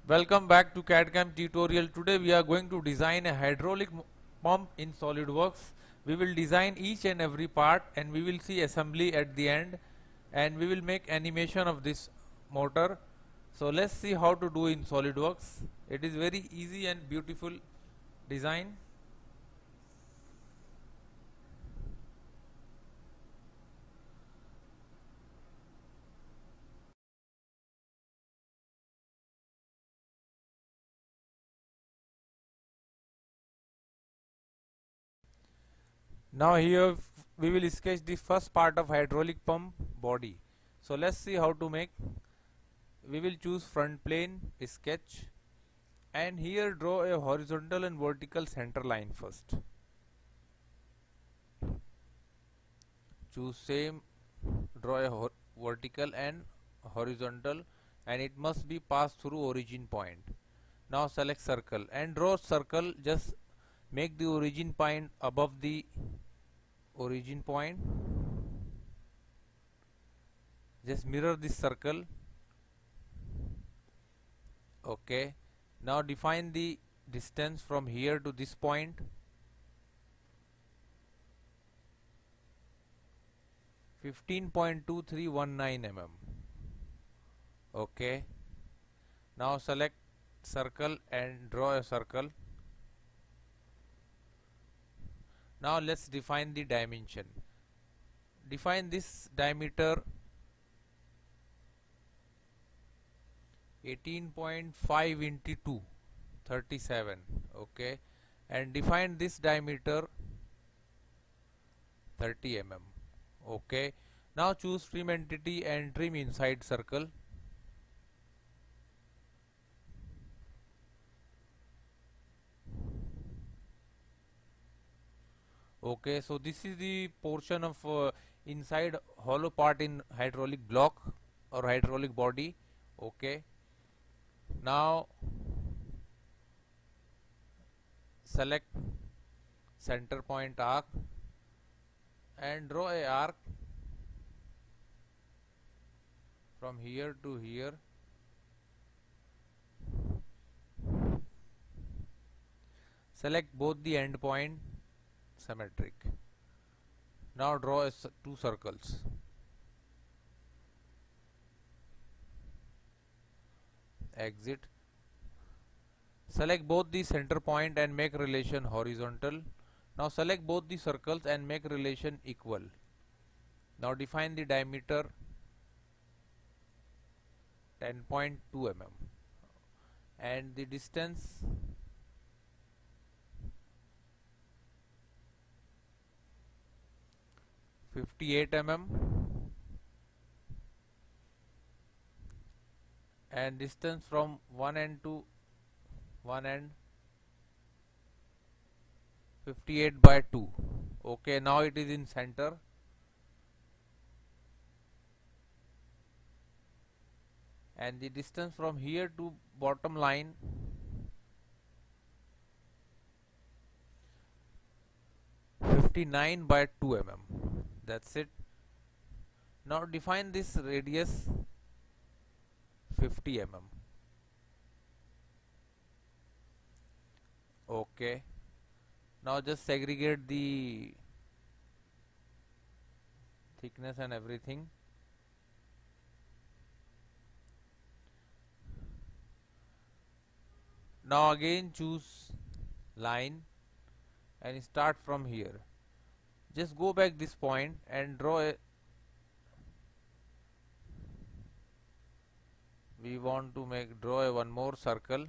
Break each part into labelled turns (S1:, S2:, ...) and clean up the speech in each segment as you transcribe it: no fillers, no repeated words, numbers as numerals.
S1: Welcome back to CAD/CAM tutorial. Today we are going to design a hydraulic pump in SolidWorks. We will design each and every part and we will see assembly at the end, and we will make animation of this motor. So let's see how to do in SolidWorks. It is very easy and beautiful design. Now here we will sketch the first part of hydraulic pump body. So let's see how to make. We will choose front plane, sketch, and here draw a horizontal and vertical center line first. Choose same, draw a vertical and horizontal, and it must be passed through origin point. Now select circle and draw circle. Just make the origin point above the origin point. Just mirror this circle. Okay, now define the distance from here to this point. 15.2319 mm. Okay, now select circle and draw a circle. Now let's define the dimension. Define this diameter 18.5 into 2, 37. Okay, and define this diameter 30 mm. Okay, now choose trim entity and trim inside circle. Okay, so this is the portion of inside hollow part in hydraulic block or hydraulic body. Okay, now select center point arc and draw a arc from here to here. Select both the end point symmetric. Now draw two circles. Exit. Select both the center point and make relation horizontal. Now select both the circles and make relation equal. Now define the diameter 10.2 mm and the distance 58 mm and distance from one end to one end 58/2. Okay, now it is in center. And the distance from here to bottom line 59/2 mm. That's it. Now define this radius 50 mm. Okay, now just segregate the thickness and everything. Now again choose line and start from here. Just go back this point and draw a, we want to draw a one more circle.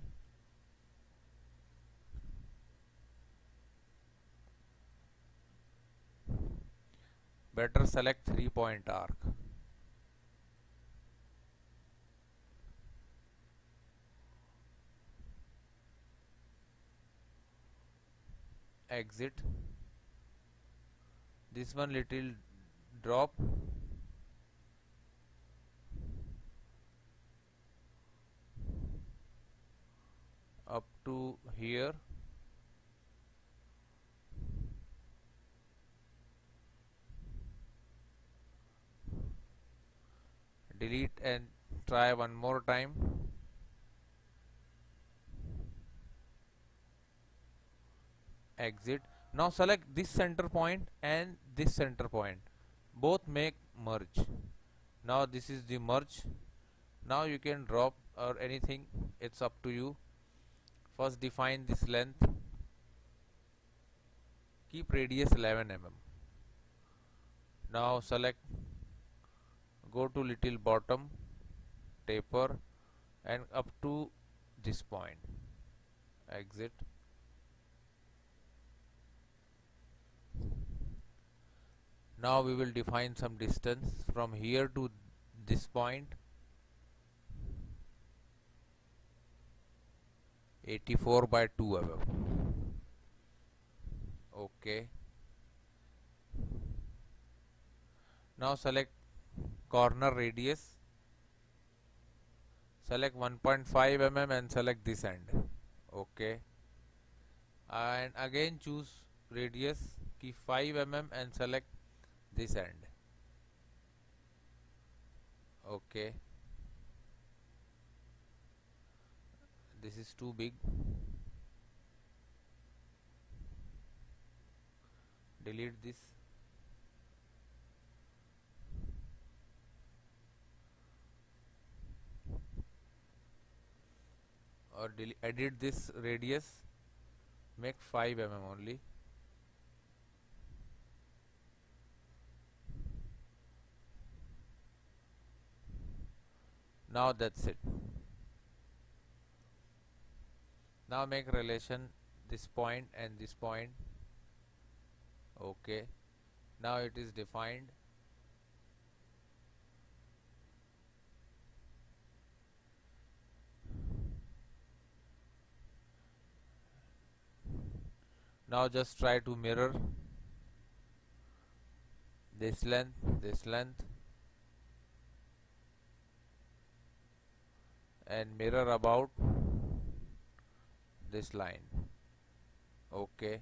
S1: Better select 3-point arc. Exit. This one little drop. Up to here. Delete and try one more time. exit. Now select this center point and this center point, both make merge. Now this is the merge. Now you can drop or anything, it's up to you. First define this length, keep radius 11 mm. Now select, go to little bottom, taper and up to this point, exit. Now we will define some distance from here to this point, 84 by 2 mm. Okay. Now select corner radius, select 1.5 mm and select this end. Okay. And again choose radius, keep 5 mm and select this end. Okay. This is too big. Delete this. Or edit this radius, make 5 mm only. Now that's it. Now make relation this point and this point. Okay. Now it is defined. Now just try to mirror this length and mirror about this line. Okay.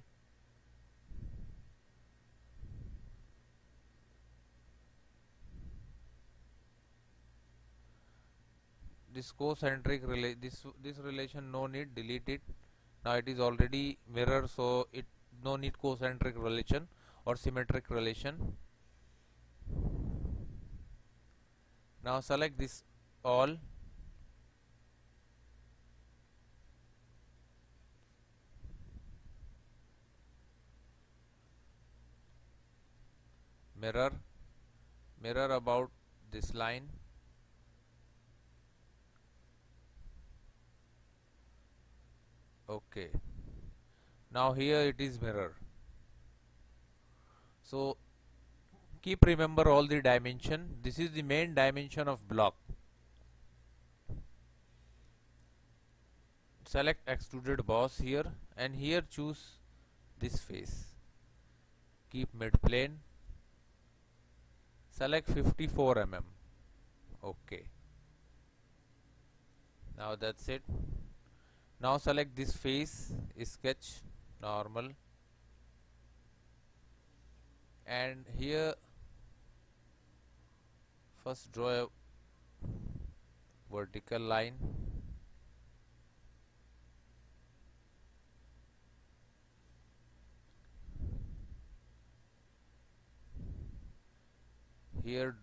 S1: This concentric this relation, no need, delete it. Now it is already mirror, so it no need concentric relation or symmetric relation. Now select this all, mirror about this line. Okay. Now here it is mirror. So keep remember all the dimension. This is the main dimension of block. Select extruded boss here and here choose this face. Keep mid plane. Select 54 mm. Okay. Now that's it. Now select this face, sketch normal, and here first draw a vertical line. Here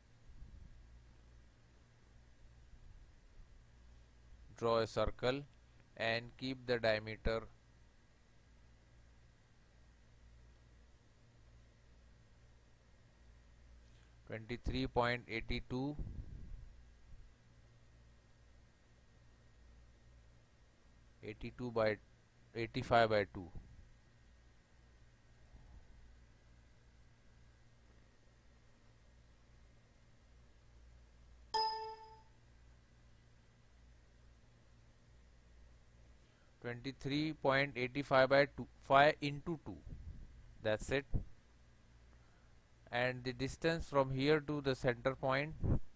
S1: draw a circle and keep the diameter 23.82 82 by 85 by 2. Twenty-three point 85 by 2, 5 into 2. That's it. And the distance from here to the center point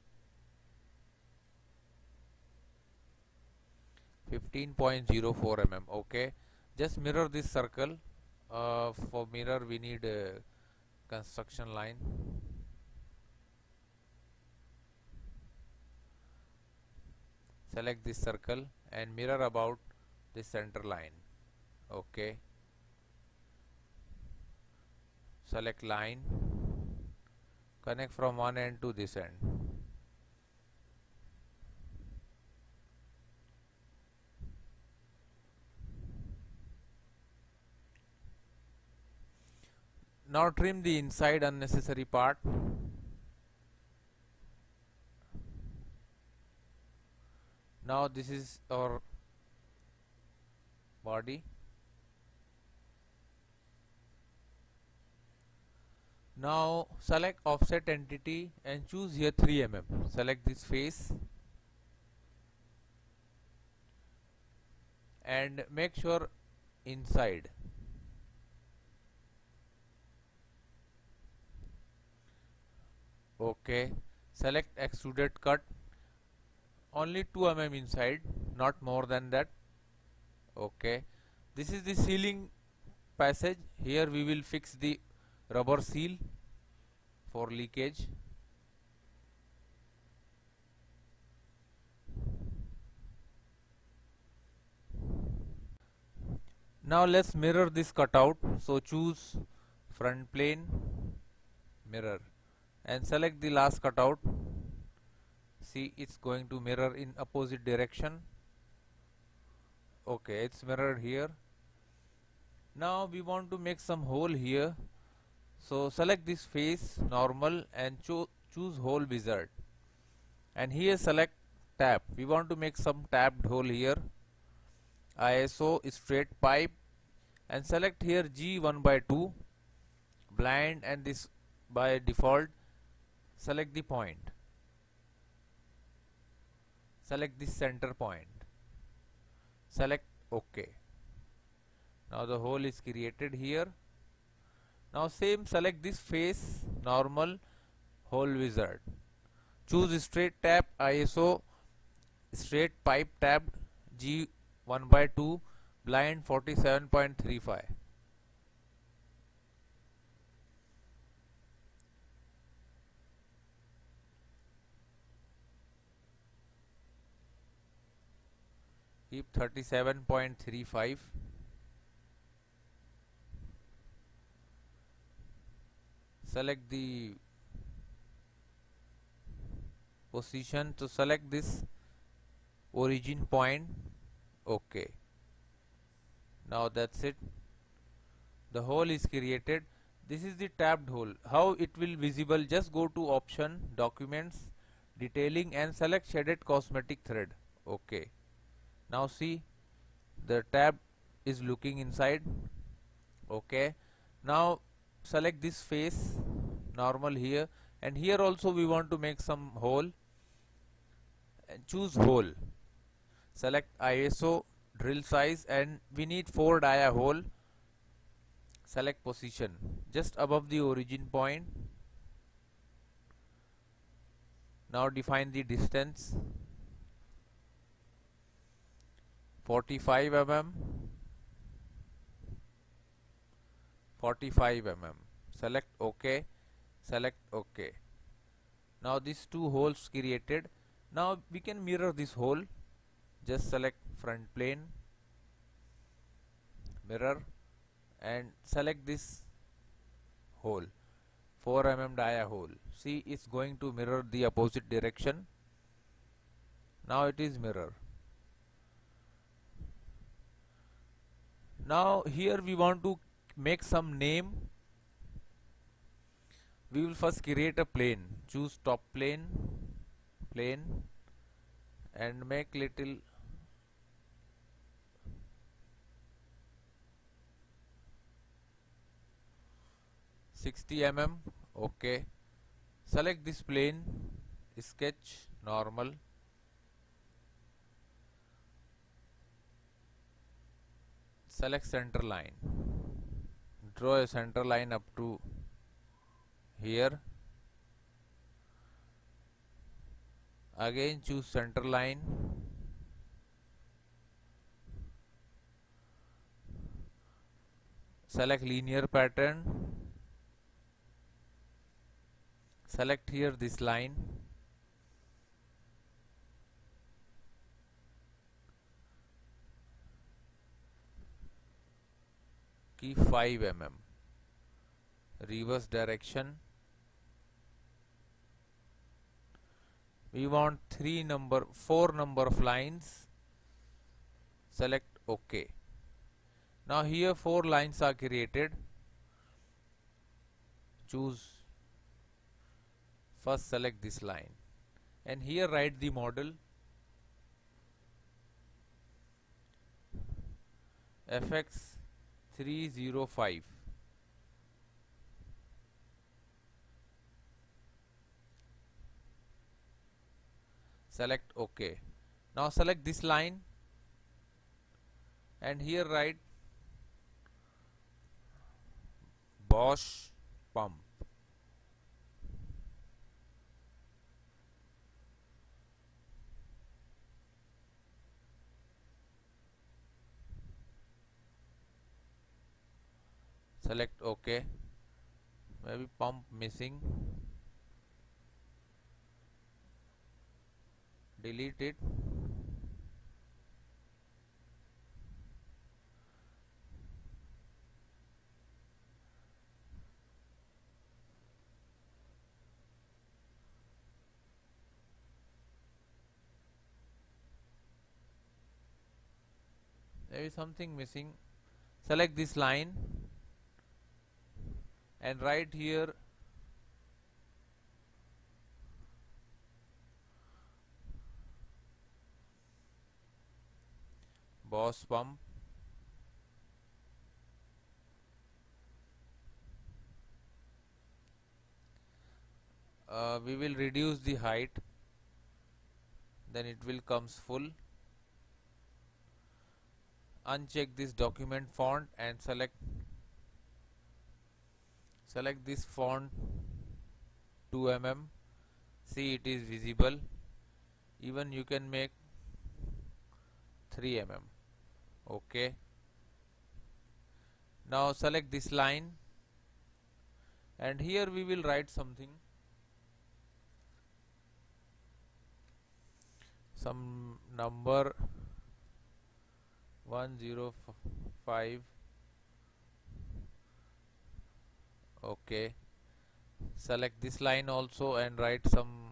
S1: 15.04 mm. Okay, just mirror this circle. For mirror we need a construction line. Select this circle and mirror about this center line. Okay, select line, connect from one end to this end. Now trim the inside unnecessary part. Now this is our body. Now select offset entity and choose here 3 mm. Select this face and make sure inside. Okay. Select extruded cut. Only 2 mm inside, not more than that. Okay. This is the sealing passage. Here we will fix the rubber seal for leakage. Now let's mirror this cutout. So choose front plane, mirror, and select the last cutout. See, it's going to mirror in opposite direction. Okay, it's mirrored here. Now we want to make some hole here. So select this face, normal, and choose hole wizard. And here select tab. We want to make some tabbed hole here. ISO straight pipe, and select here G1/2 blind, and this by default select the point. Select this center point. Select OK. Now the hole is created here. Now same, select this face, normal, hole wizard. Choose straight tab, ISO straight pipe tabbed, G1/2 blind 47.35. Keep 37.35. Select the position, to select this origin point. OK. Now that's it. The hole is created. This is the tabbed hole. How it will visible? Just go to option, documents, detailing, and select shaded cosmetic thread. OK. Now see, the tab is looking inside. OK. Now select this face, normal here, and here also we want to make some hole, and choose hole. Select ISO drill size, and we need 4 dia hole. Select position just above the origin point. Now define the distance 45 mm. 45 mm. Select OK. Select OK. Now these 2 holes created. Now we can mirror this hole. Just select front plane, mirror, and select this hole, 4 mm dia hole. See, it's going to mirror the opposite direction. Now it is mirror. Now here we want to make some name. We will first create a plane. Choose top plane, and make little (60 mm). OK. Select this plane, sketch, normal. Select center line. Draw a center line up to here. Again choose center line. Select linear pattern. Select here this line. Keep 5 mm. reverse direction. We want 4 number of lines. Select OK. Now here 4 lines are created. Choose, first select this line and here write the model FX305. Select OK. Now select this line and here write Bosch pump. Select OK. Maybe pump missing. Delete it. There is something missing. Select this line and write here Bosch pump. We will reduce the height, then it will comes full. Uncheck this document font and select this font 2 mm. See, it is visible. Even you can make 3 mm. Okay. Now select this line and here we will write something, some number 105. Okay. Select this line also and write some,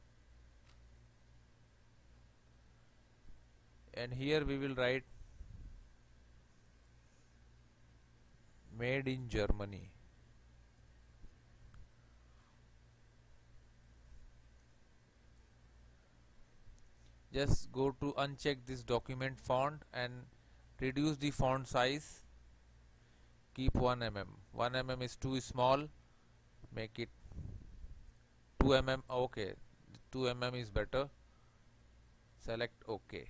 S1: and here we will write made in Germany. Just go to uncheck this document font and reduce the font size. Keep 1 mm. 1 mm is too small. Make it 2 mm. Okay, 2 mm is better. Select OK.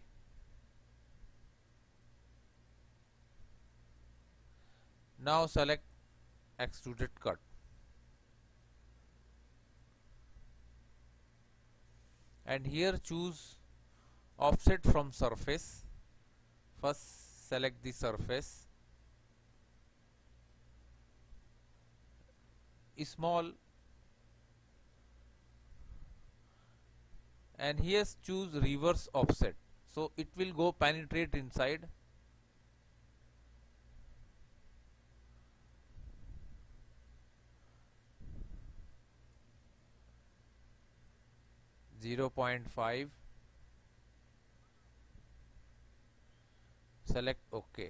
S1: Now select extruded cut. And here choose offset from surface. First select the surface. Small, and here choose reverse offset, so it will go penetrate inside. .5. Select OK.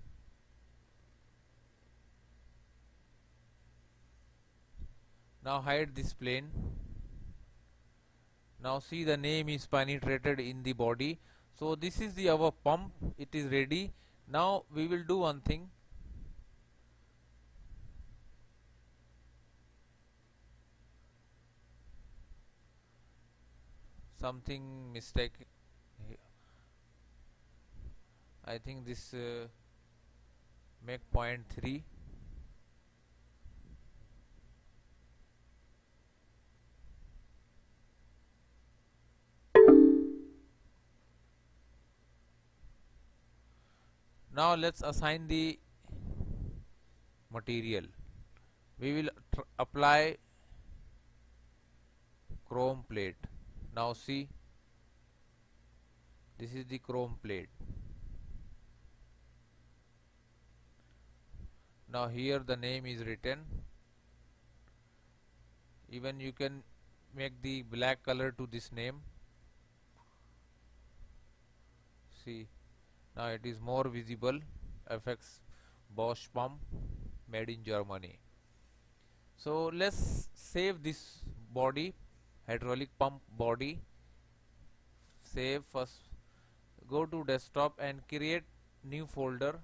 S1: Now hide this plane. Now see, the name is penetrated in the body. So this is our pump. It is ready. Now we will do one thing. Something mistake. I think this make 0.3. Now let's assign the material. We will apply chrome plate. Now see, this is the chrome plate. Now here the name is written Even you can make the black color to this name. See, now it is more visible. FX Bosch pump made in Germany. So let's save this body, hydraulic pump body. Save first. Go to desktop and create new folder,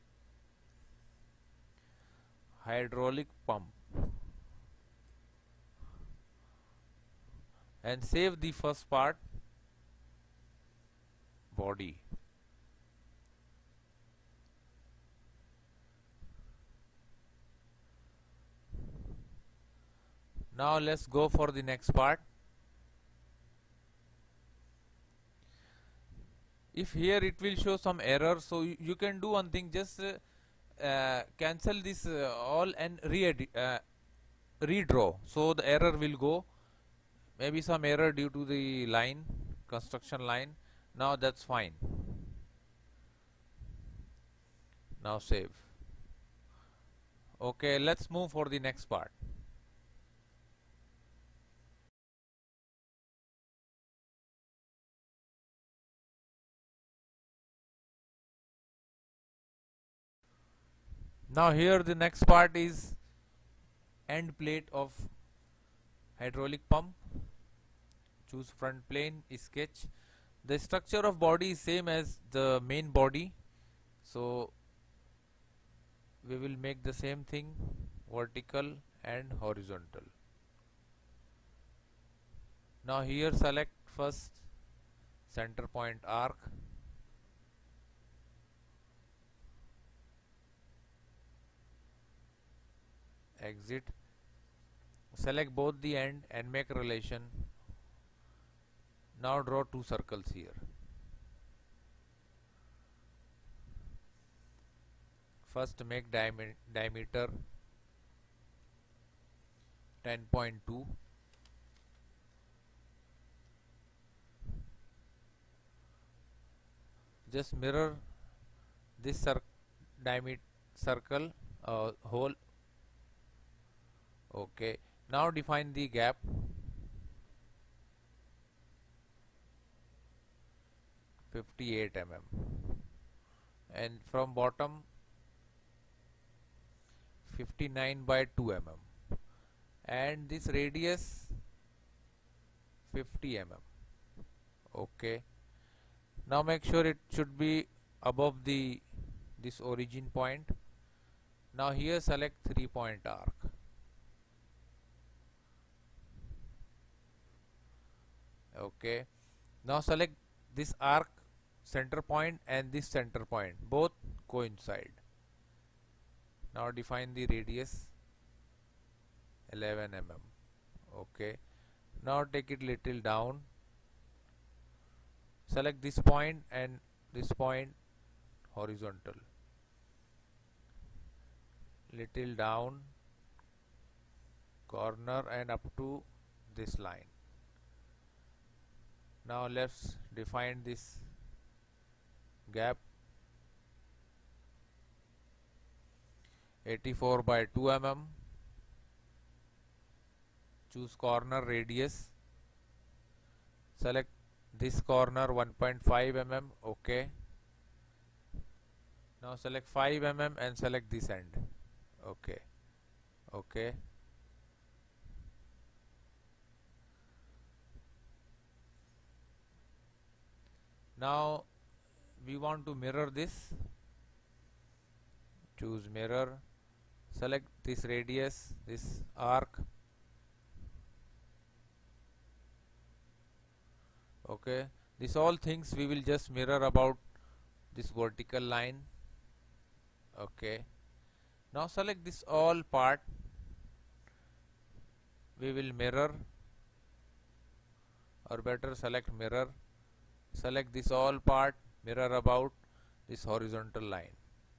S1: hydraulic pump, and save the first part, body. Now let's go for the next part. If here it will show some error, so you can do one thing, just cancel this all and redraw, so the error will go. Maybe some error due to the line, construction line. Now that's fine. Now save. Okay, let's move for the next part. Now here the next part is end plate of hydraulic pump. Choose front plane, sketch. The structure of body is same as the main body, so we will make the same thing, vertical and horizontal. Now here select first center point arc, exit, select both the end and make relation. Now draw two circles here. First make diameter 10.2, just mirror this diameter circle hole. Okay, now define the gap. 58 mm, and from bottom 59 by 2 mm, and this radius 50 mm. Okay, now make sure it should be above this origin point. Now here select 3-point arc. Okay, now select this arc center point and this center point, both coincide. Now define the radius 11 mm. Okay, now take it little down, select this point and this point horizontal, little down, corner and up to this line. Now let's define this gap 84 by 2 mm. Choose corner radius, select this corner 1.5 mm. Okay, now select 5 mm and select this end. Okay, okay, now we want to mirror this. Choose mirror, select this radius, this arc. Okay, this all things we will just mirror about this vertical line. Okay, now select this all part, we will mirror, or better select mirror, select this all part, mirror about this horizontal line.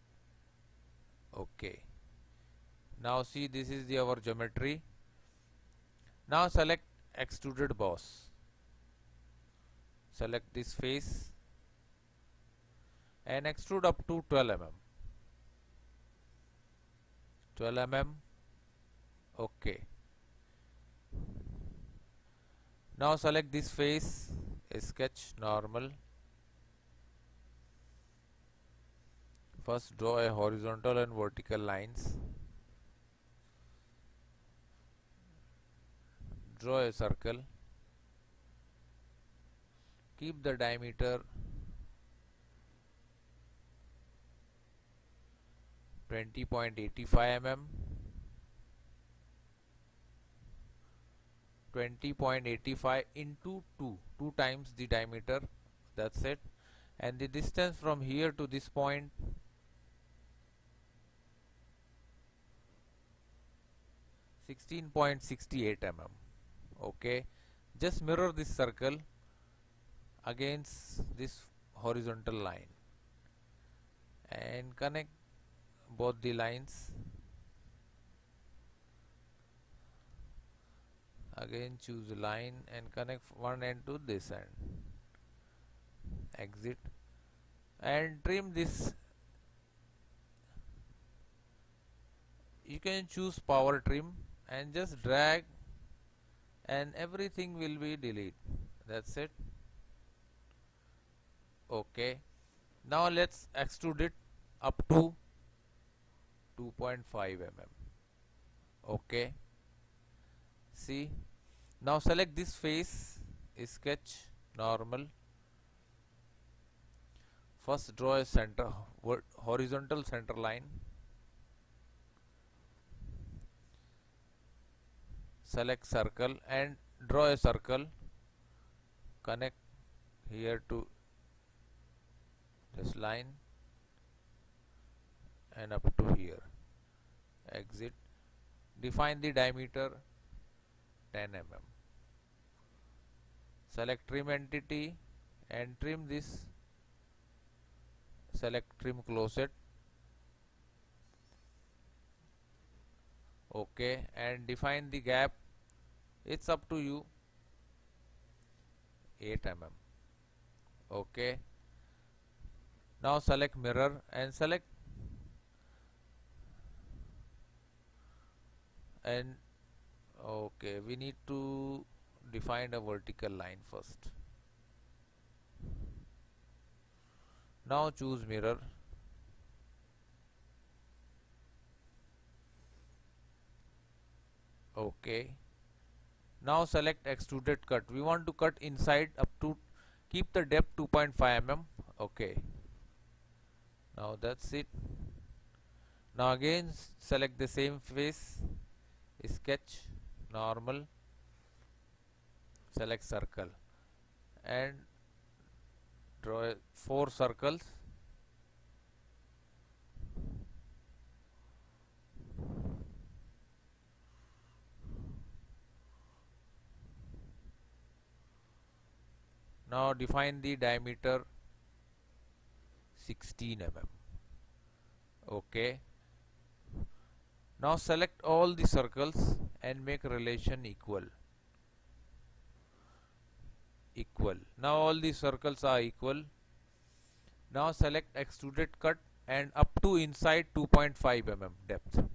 S1: Okay, now see, this is our geometry. Now select extruded boss, select this face and extrude up to 12 mm. 12 mm. Okay, Now select this face, sketch normal. First draw a horizontal and vertical lines. Draw a circle. Keep the diameter 20.85 mm. 20.85 into 2 times the diameter, that's it. And the distance from here to this point 16.68 mm. Okay, just mirror this circle against this horizontal line and connect both the lines. Again choose a line and connect one end to this end. Exit and trim this. You can choose power trim and just drag and everything will be deleted. That's it. Okay, now let's extrude it up to 2.5 mm. Okay, see, now select this face, sketch normal. First draw a horizontal center line. Select circle and draw a circle. Connect here to this line and up to here. Exit. Define the diameter 10 mm. Select trim entity and trim this. Select trim closet. Okay, and define the gap. It's up to you. 8 mm. Okay. Now select mirror and select and okay, we need to define a vertical line first. Now choose mirror. Okay. Now select extruded cut. We want to cut inside up to, keep the depth 2.5 mm. Okay. Now that's it. Now again select the same face, sketch normal, select circle and draw 4 circles. Now define the diameter 16 mm. Okay. Now select all the circles and make relation equal. Now all the circles are equal. Now select extruded cut and up to inside 2.5 mm depth.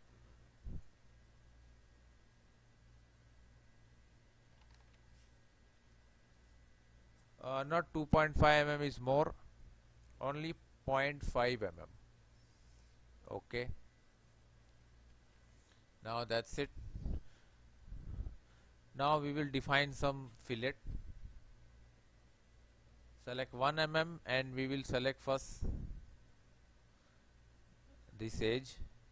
S1: Not 2.5 mm is more, only 0.5 mm. Okay. Now that's it. Now we will define some fillet. Select 1 mm and we will select first this edge.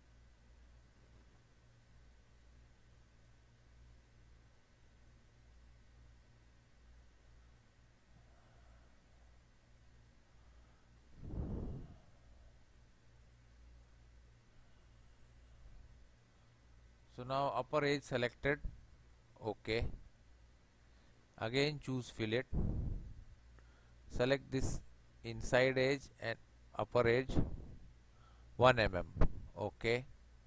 S1: So now upper edge selected. Okay. Again choose fillet. Select this inside edge and upper edge 1 mm. Okay.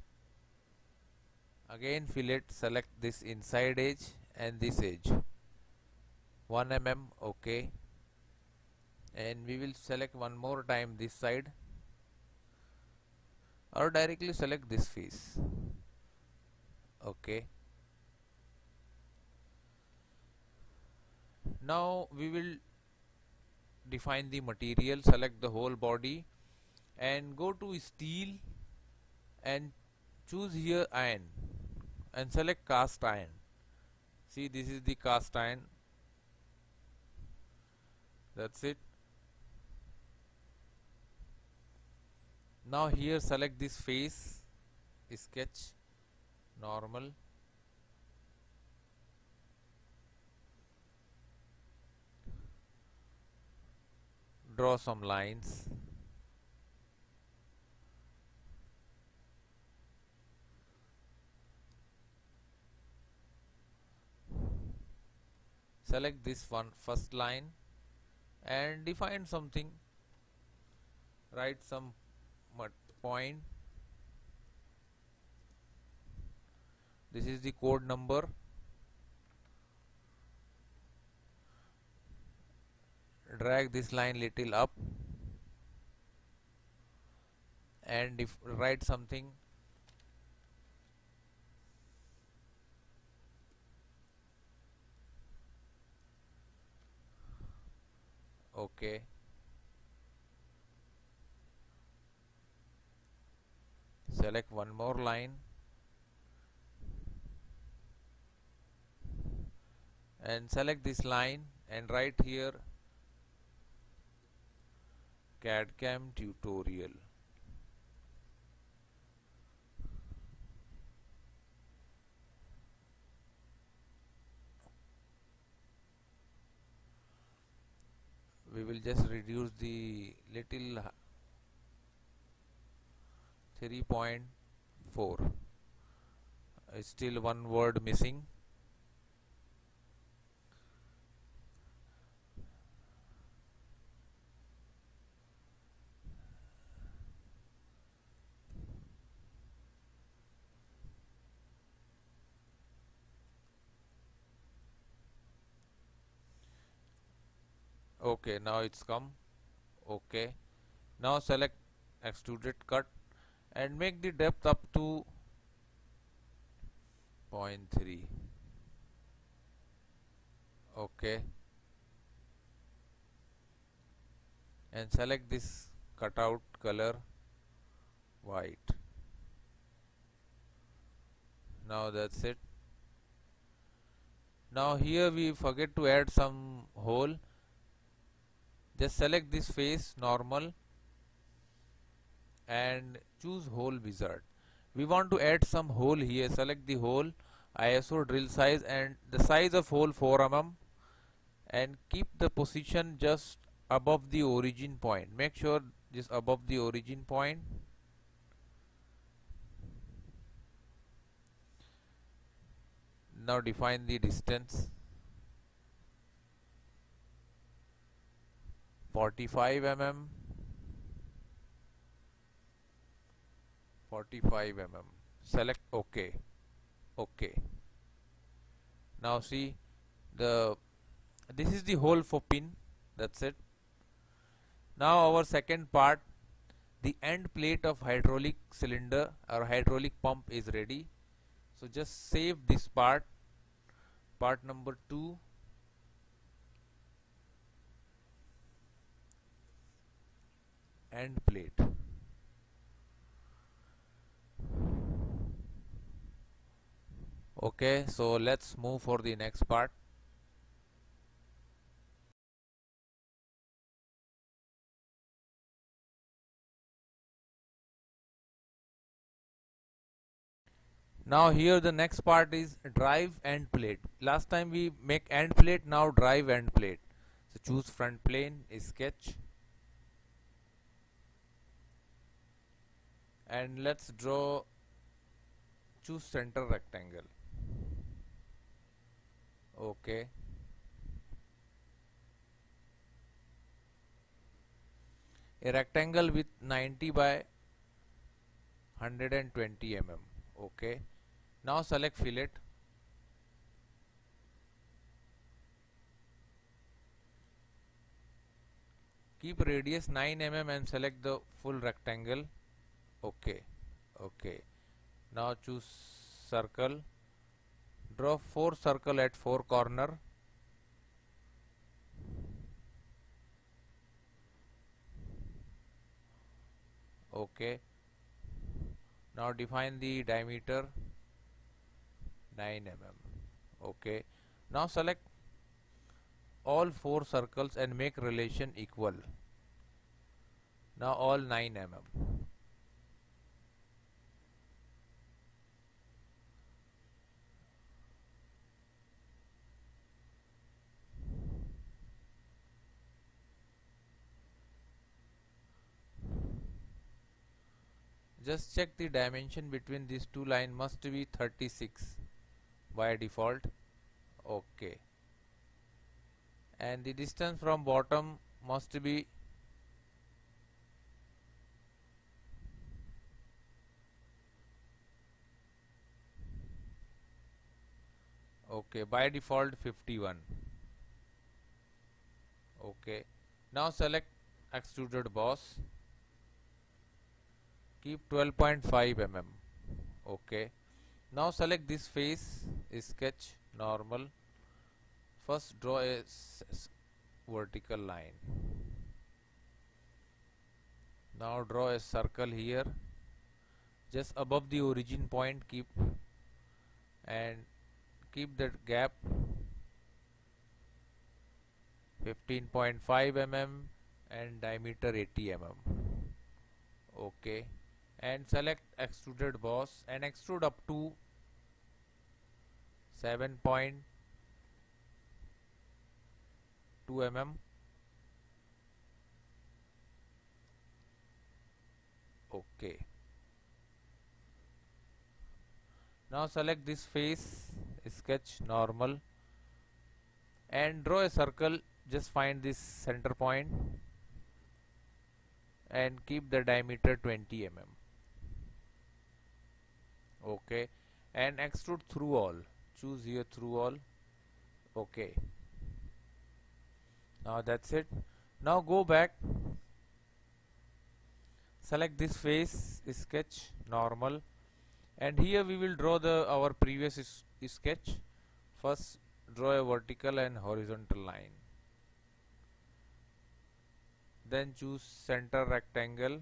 S1: Again fillet, select this inside edge and this edge 1 mm. Okay. And we will select one more time this side or directly select this face. Okay. Now we will define the material. Select the whole body and go to steel and choose here iron and select cast iron. See, this is the cast iron. That's it. Now here select this face, sketch, normal. Draw some lines. Select this one first line and define something. Write some point. This is the code number. Drag this line little up and write something. Okay. Select one more line and select this line and write here CAD/CAM tutorial. We will just reduce the little 3.4. Still one word missing. Okay, now it's come. Okay, now select extruded cut and make the depth up to 0.3. Okay, and select this cutout color white. Now that's it. Now here we forget to add some hole. Just select this face, normal, and choose hole wizard. We want to add some hole here. Select the hole, ISO drill size and the size of hole 4 mm and keep the position just above the origin point. Make sure just above the origin point. Now define the distance. 45 mm. 45 mm. Select OK. OK. Now see this is the hole for pin. That's it. Now our second part, the end plate of hydraulic cylinder or hydraulic pump is ready. So just save this part number 2. End plate. Okay, so let's move for the next part. Now here the next part is drive end plate. Last time we make end plate, now drive end plate. So choose front plane, sketch, and let's choose center rectangle. Okay. A rectangle with 90 by 120 mm. Okay. Now select fillet. Keep radius 9 mm and select the full rectangle. Okay. Okay. Now choose circle. Draw 4 circle at 4 corner. Okay, now define the diameter 9 mm. Okay, now select all 4 circles and make relation equal. Now all 9 mm. Just check the dimension between these two lines must be 36 by default. Okay, and the distance from bottom must be okay by default 51. Okay, now select extruded boss, keep 12.5 mm. Okay, now select this face, sketch normal. First draw a vertical line. Now draw a circle here just above the origin point, keep and keep that gap 15.5 mm and diameter 80 mm. Okay, and select extruded boss and extrude up to 7.2 mm. Okay, now select this face, sketch normal and draw a circle. Just find this center point and keep the diameter 20 mm. Okay, and extrude through all. Choose here through all. Okay, now that's it. Now go back, select this face, sketch normal, and here we will draw the our previous sketch. First draw a vertical and horizontal line, then choose center rectangle,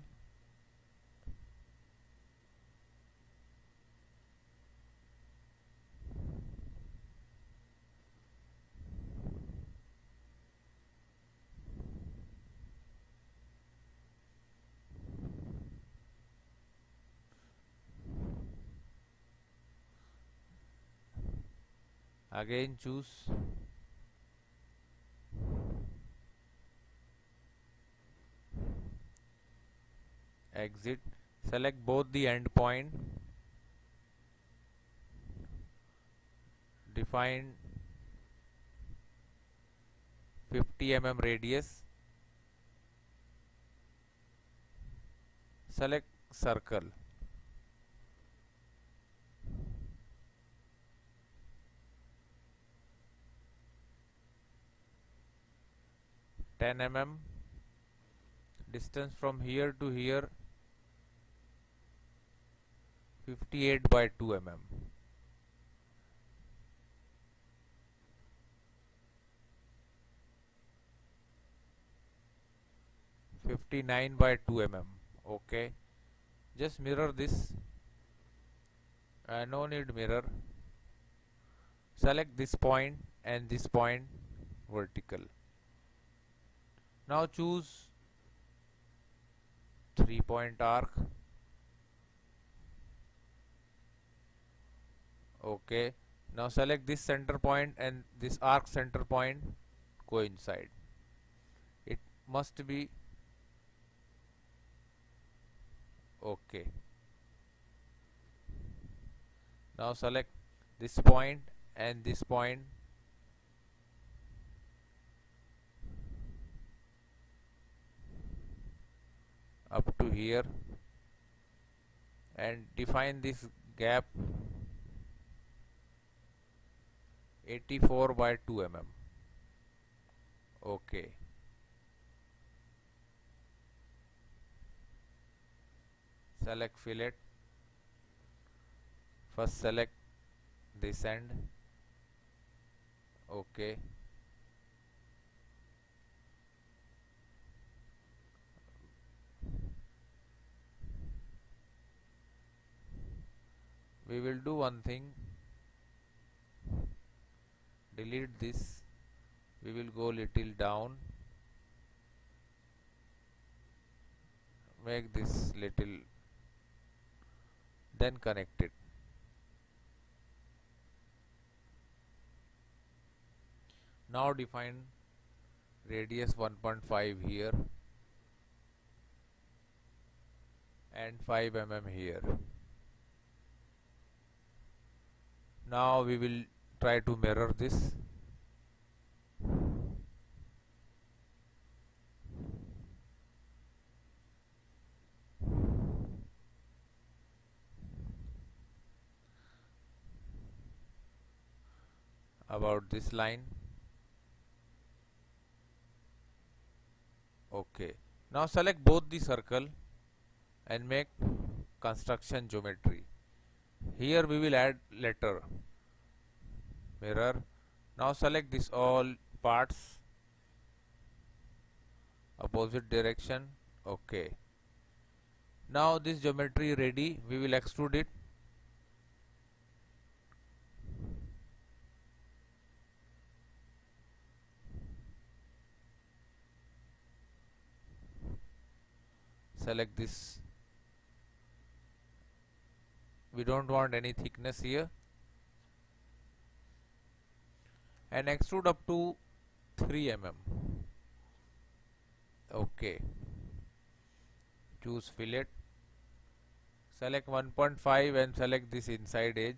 S1: again choose exit, select both the end point, define 50 mm radius, select circle, ten mm, distance from here to here 58 by 2 mm. 59 by 2 mm. Okay, just mirror this, no need mirror. Select this point and this point vertical. Now choose 3-point arc. Okay, now select this center point and this arc center point coincide. It must be okay. Now select this point and this point up to here and define this gap 84 by 2 mm. Okay, select fillet. First select this end. Okay, we will do one thing, delete this, we will go little down, make this little, then connect it. Now define radius 1.5 here and 5 mm here. Now we will try to mirror this. About this line. Okay. Now select both the circle and make construction geometry. Here we will add letter, mirror. Now select this all parts, opposite direction. Okay. Now this geometry ready, we will extrude it. Select this. We don't want any thickness here, and extrude up to 3 mm. Okay. Choose fillet, select 1.5 and select this inside edge.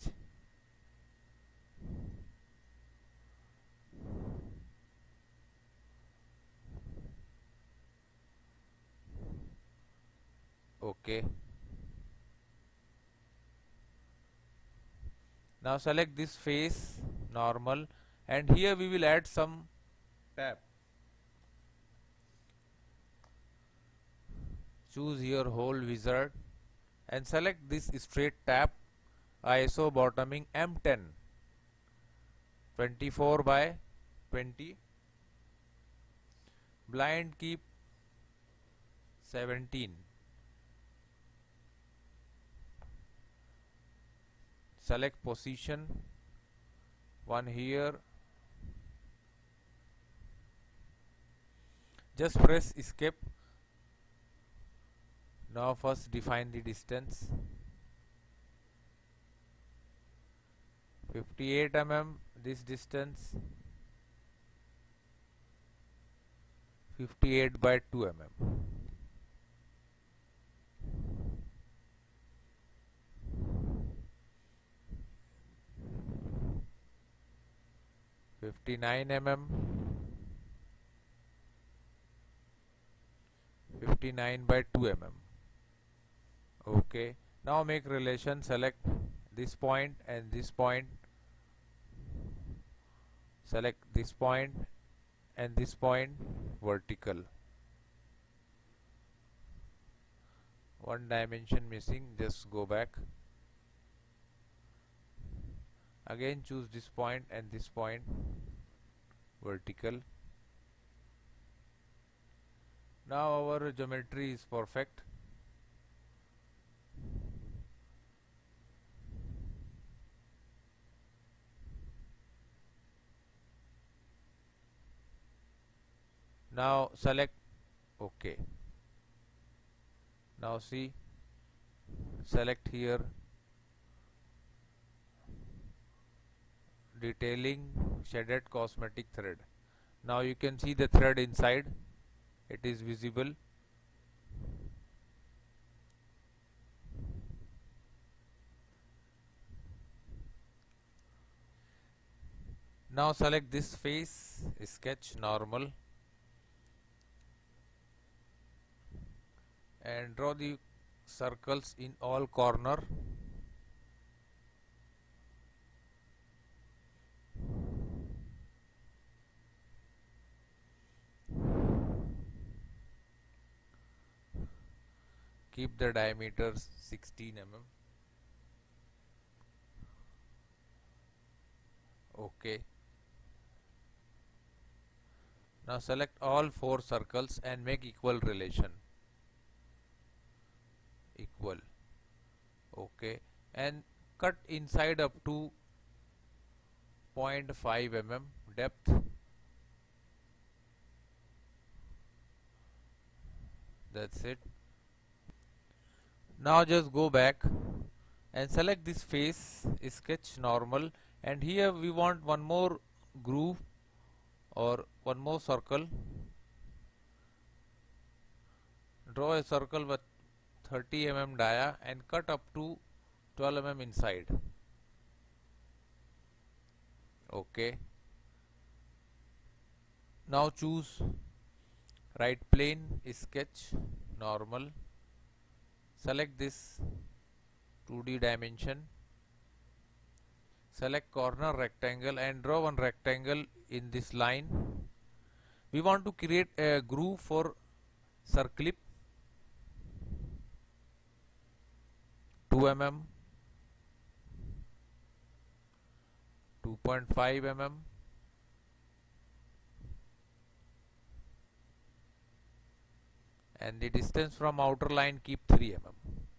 S1: Okay. Now select this face, normal, and here we will add some tab. Choose your whole wizard and select this straight tab, ISO bottoming M10, 24 by 20, blind keep 17. Select position, one here, just press escape. Now first define the distance, 58 mm this distance, 58 by 2 mm. 59 mm, 59 by 2 mm. Okay. Now make relation, select this point and this point, select this point and this point vertical. One dimension missing, just go back. Again choose this point and this point vertical. Now our geometry is perfect. Now select OK. Now see, select here detailing shaded cosmetic thread. Now you can see the thread inside, it is visible. Now select this face, sketch normal, and draw the circles in all corner. Keep the diameter 16 mm. Okay. Now select all 4 circles and make equal relation. Equal. Okay. And cut inside up to 0.5 mm depth. That's it. Now just go back and select this face, sketch normal, and here we want one more groove or one more circle. Draw a circle with 30 mm dia and cut up to 12 mm inside. Okay. Now choose right plane, sketch normal, select this 2D dimension, select corner rectangle and draw one rectangle in this line. We want to create a groove for circlip. 2 mm, 2.5 mm, and the distance from outer line keep 3 mm.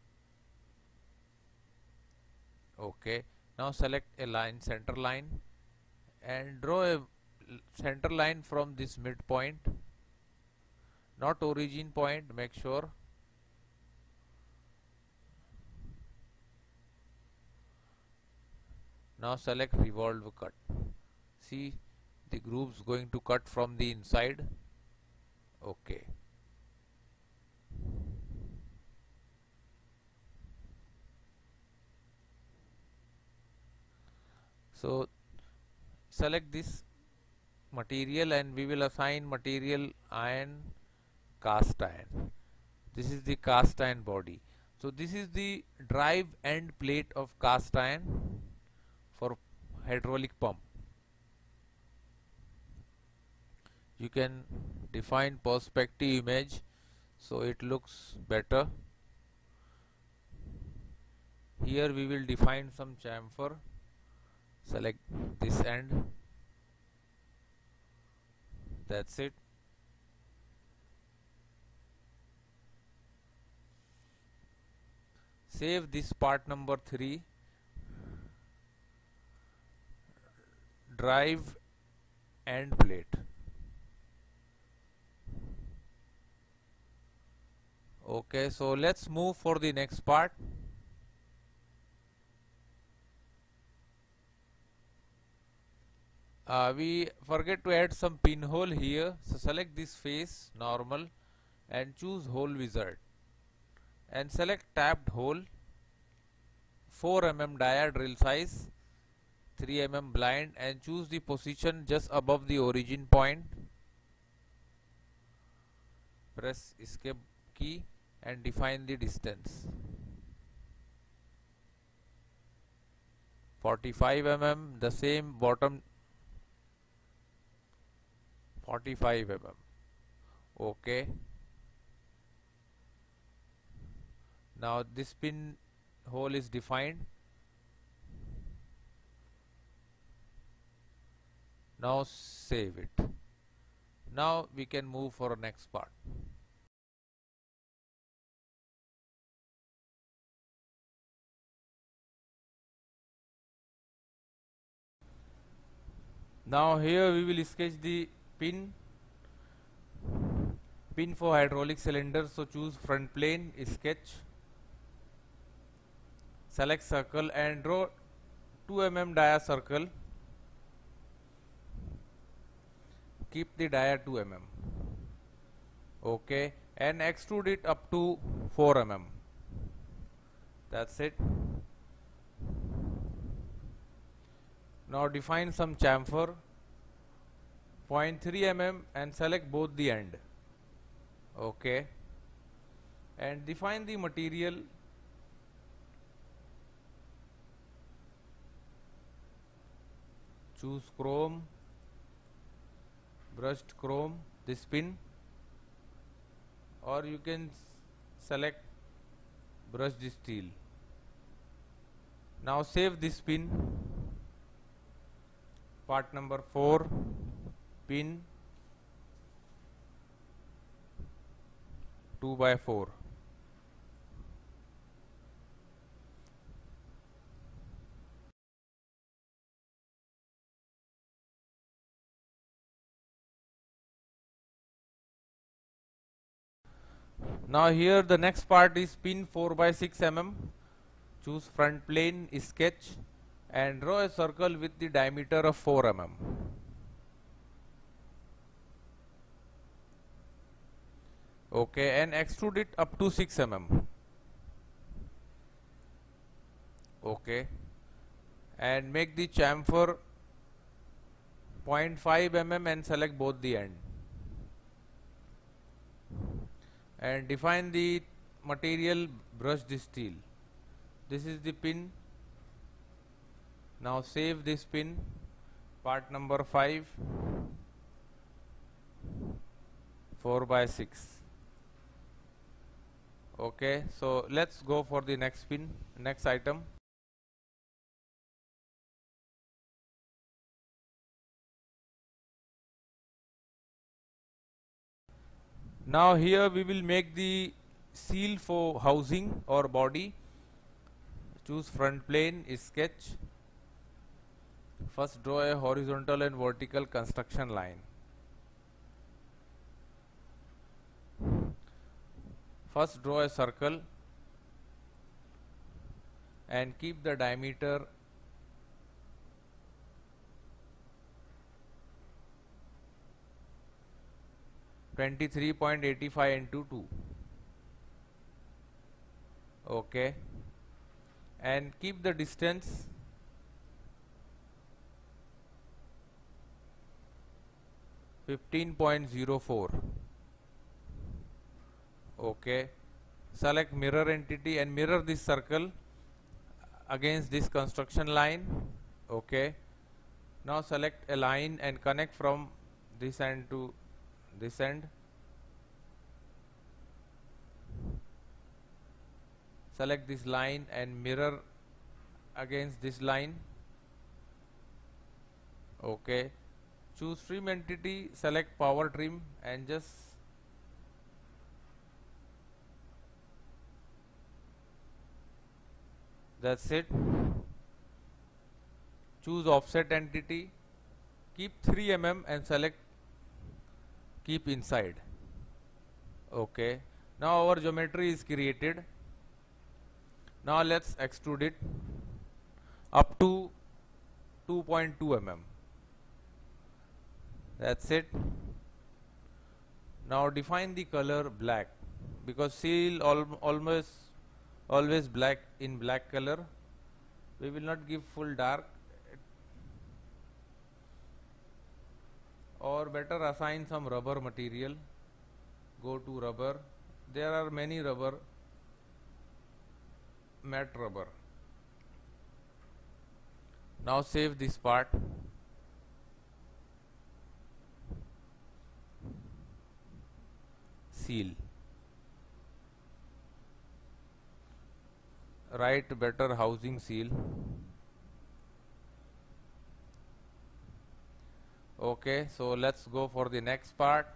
S1: Okay, now select a line, center line, and draw a center line from this midpoint, not origin point, make sure. Now select revolve cut. See, the grooves going to cut from the inside. Okay. So select this material and we will assign material iron, cast iron. This is the cast iron body. So this is the drive end plate of cast iron for hydraulic pump. You can define perspective image so it looks better. Here we will define some chamfer. Select this end. That's it. Save this part number 3. Drive end plate. Okay, so let's move for the next part. We forget to add some pinhole here, so select this face normal and choose hole wizard and select tapped hole, 4 mm dia drill size, 3 mm blind, and choose the position just above the origin point. Press escape key and define the distance. 45 mm, the same bottom 45 mm. Okay. Now this pin hole is defined. Now save it. Now we can move for next part. Now here we will sketch the pin for hydraulic cylinder. So choose front plane, sketch, select circle and draw 2 mm dia circle. Keep the dia 2 mm. Okay, and extrude it up to 4 mm. That's it. Now define some chamfer, 0.3 mm and select both the end. Okay, and define the material. Choose chrome, brushed chrome, this pin, or you can select brushed steel. Now save this pin. Part number 4, pin 2/4. Now here the next part is pin 4 by 6 mm. Choose front plane, sketch and draw a circle with the diameter of 4 mm. Okay, and extrude it up to 6 mm. Okay, and make the chamfer 0.5 mm and select both the end. And define the material, brush the steel. This is the pin. Now save this pin, part number 5, 4 by 6. Okay, so let's go for the next pin, next item. Now here we will make the seal for housing or body. Choose front plane, sketch. First draw a horizontal and vertical construction line. First draw a circle and keep the diameter 23.85 into 2. Okay, and keep the distance 15.04. Okay, select mirror entity and mirror this circle against this construction line. Okay, now select a line and connect from this end to this end. Select this line and mirror against this line. Okay, choose trim entity, select power trim and just that's it. Choose offset entity, keep 3 mm and select keep inside. Okay, now our geometry is created. Now let's extrude it up to 2.2 mm. That's it. Now define the color black, because seal always black in black color. We will not give full dark, or better assign some rubber material. Go to rubber. There are many rubber, matte rubber. Now save this part. Seal. Write better housing seal. Okay, so let's go for the next part.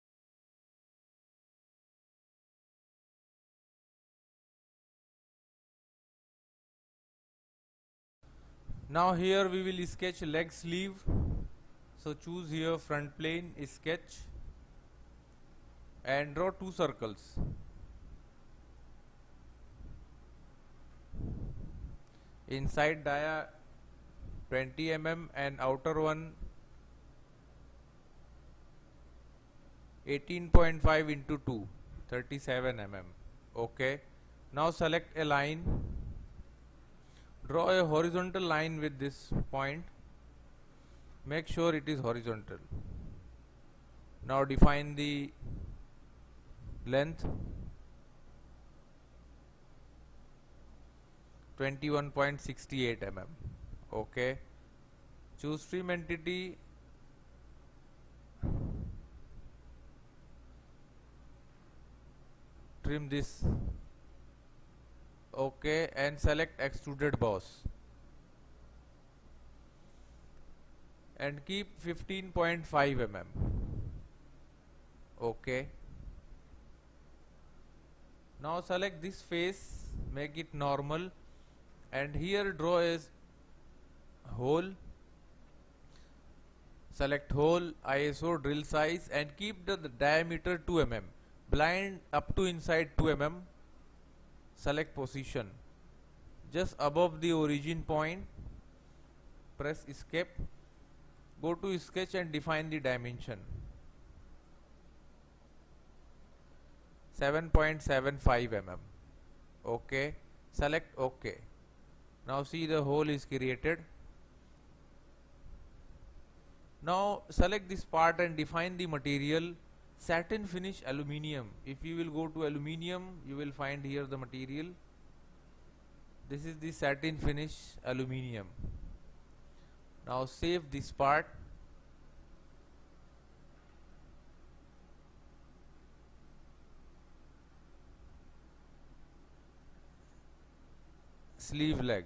S1: Now here we will sketch leg sleeve. So choose here front plane, sketch and draw 2 circles. Inside dia 20 mm and outer one 18.5 into 2, 37 mm. Okay, now select a line. Draw a horizontal line with this point. Make sure it is horizontal. Now define the length 21.68 mm. Okay, choose trim entity, trim this. Okay, and select extruded boss and keep 15.5 mm. Okay, now select this face, make it normal and here draw a hole. Select hole, ISO drill size and keep the diameter 2 mm. Blind up to inside 2 mm. Select position. Just above the origin point, press escape. Go to sketch and define the dimension. 7.75 mm. Okay. Select OK. Now see, the hole is created. Now select this part and define the material. Satin finish aluminium. If you will go to aluminium, you will find here the material. This is the satin finish aluminium. Now save this part. Sleeve leg.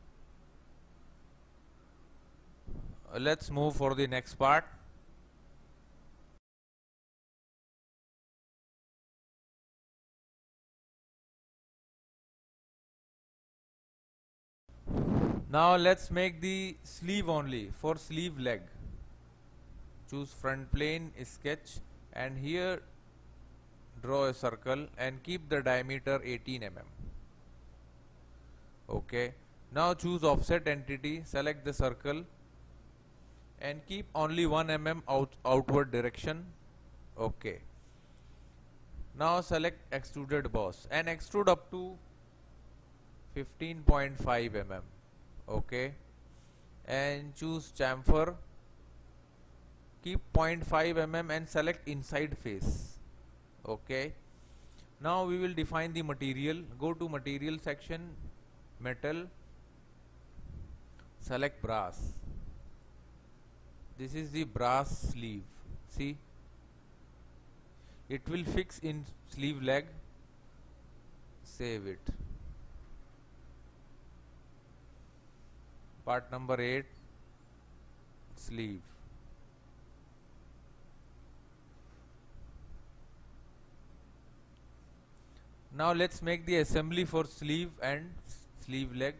S1: Let's move for the next part. Now let's make the sleeve only. For sleeve leg, choose front plane, sketch, and here draw a circle and keep the diameter 18 mm. Okay. Now choose offset entity, select the circle and keep only 1 mm outward direction. Okay. Now select extruded boss and extrude up to 15.5 mm. Okay. And choose chamfer, keep 0.5 mm and select inside face. Okay. Now we will define the material. Go to material section, metal, select brass. This is the brass sleeve. See, it will fix in sleeve leg. Save it. Part number 8, sleeve. Now let's make the assembly for sleeve and sleeve leg.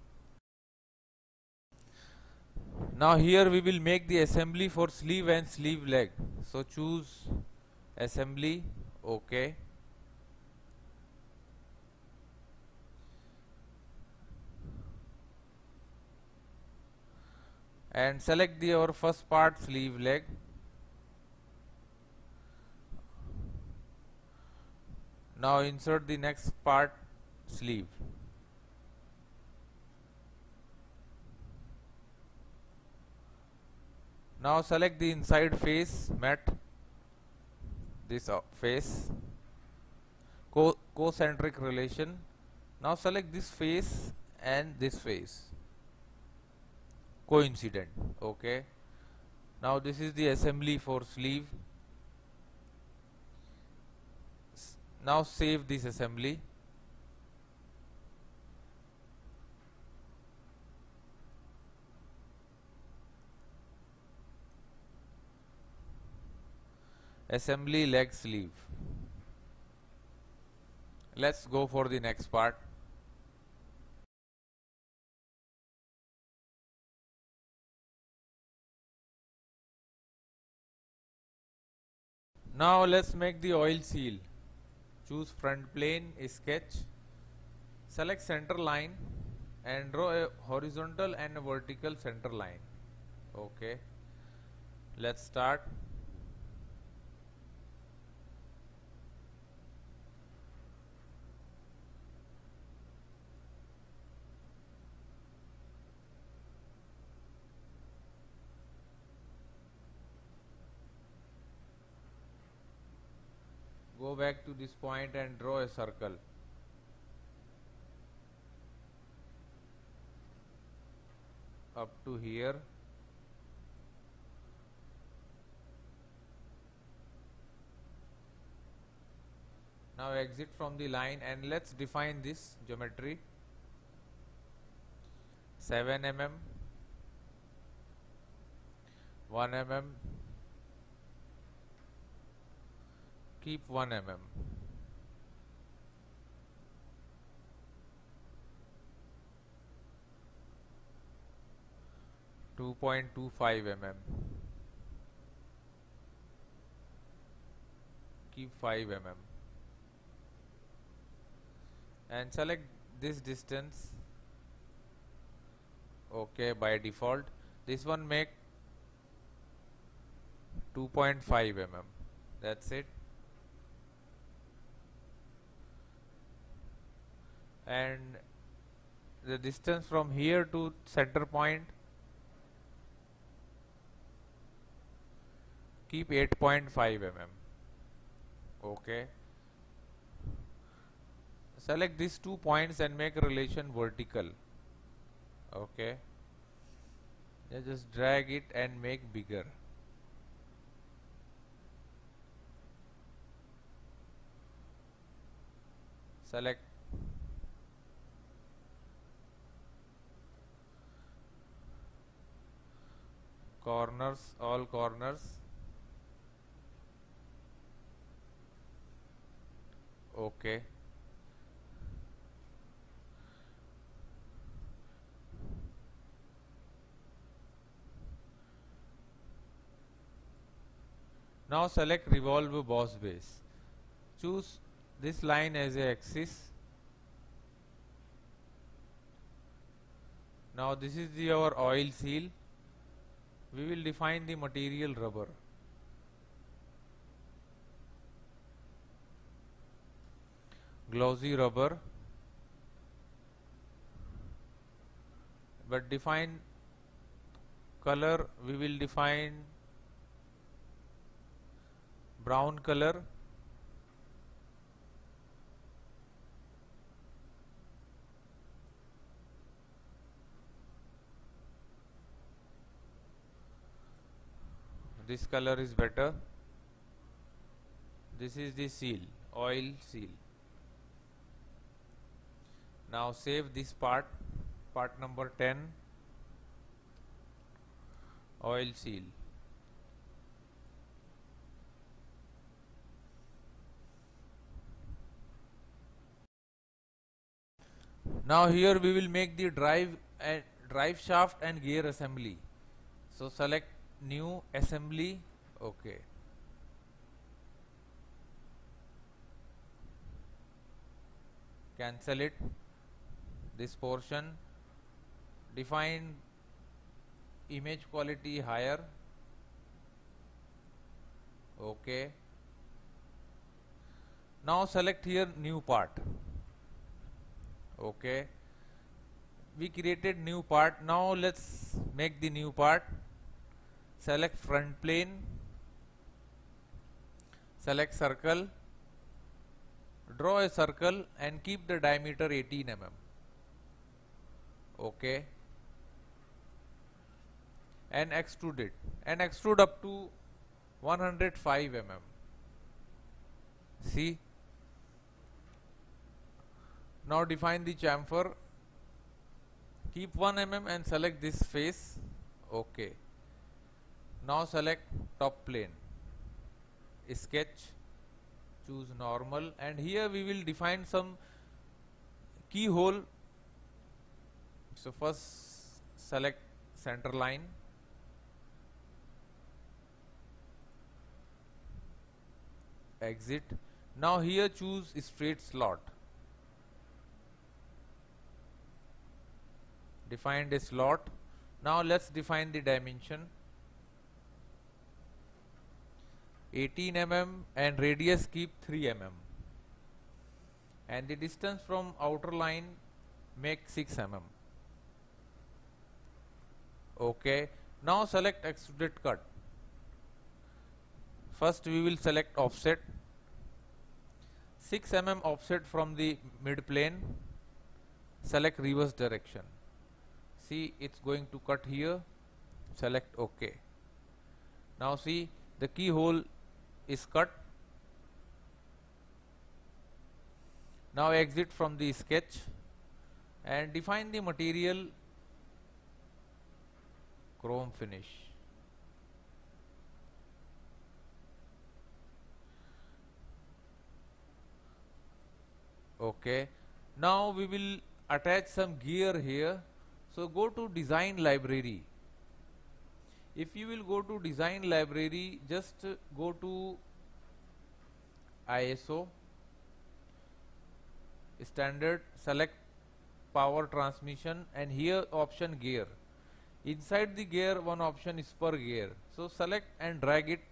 S1: Now here we will make the assembly for sleeve and sleeve leg. So choose assembly. Okay. And select our first part, sleeve leg. Now insert the next part, sleeve. Now select the inside face, matte, this face, concentric relation. Now select this face and this face, coincident. Okay. Now this is the assembly for sleeve. Now save this assembly. Assembly leg sleeve. Let's go for the next part. Now let's make the oil seal. Choose front plane, sketch, select center line and draw a horizontal and a vertical center line. Okay. Let's start. Go back to this point and draw a circle. Up to here. Now exit from the line and let's define this geometry. 7 mm, 1 mm, keep 1 mm. 2.25 mm. keep 5 mm and select this distance. Okay, by default this one make 2.5 mm. That's it. And the distance from here to center point keep 8.5 mm. Okay, select these 2 points and make a relation vertical. Okay, just drag it and make bigger. Select corners, all corners. Okay, now select revolve boss base. Choose this line as a axis. Now this is our oil seal. We will define the material rubber. Glossy rubber, but define color. We will define brown color. This color is better. This is the seal, oil seal. Now save this part number 10, oil seal. Now here we will make the drive shaft and gear assembly. So select new assembly. Okay, cancel it. This portion, define image quality higher. Okay, now select here new part. Okay, we created new part. Now let's make the new part. Select front plane, select circle, draw a circle and keep the diameter 18 mm. Okay, and extrude it, and extrude up to 105 mm. See, now define the chamfer, keep 1 mm and select this face. Okay, now select top plane, sketch, choose normal, and here we will define some keyhole. So first select center line, exit. Now here choose straight slot, defined a slot. Now let's define the dimension, 18 mm and radius keep 3 mm, and the distance from outer line make 6 mm. Okay, now select extruded cut. First we will select offset, 6 mm offset from the mid plane. Select reverse direction. See, it's going to cut here. Select OK. Now see, the keyhole is cut. Now exit from the sketch and define the material, chrome finish. Okay, now we will attach some gear here. So go to design library. If you will go to design library, just go to ISO standard, select power transmission, and here option gear. Inside the gear, one option is per gear, so select and drag it.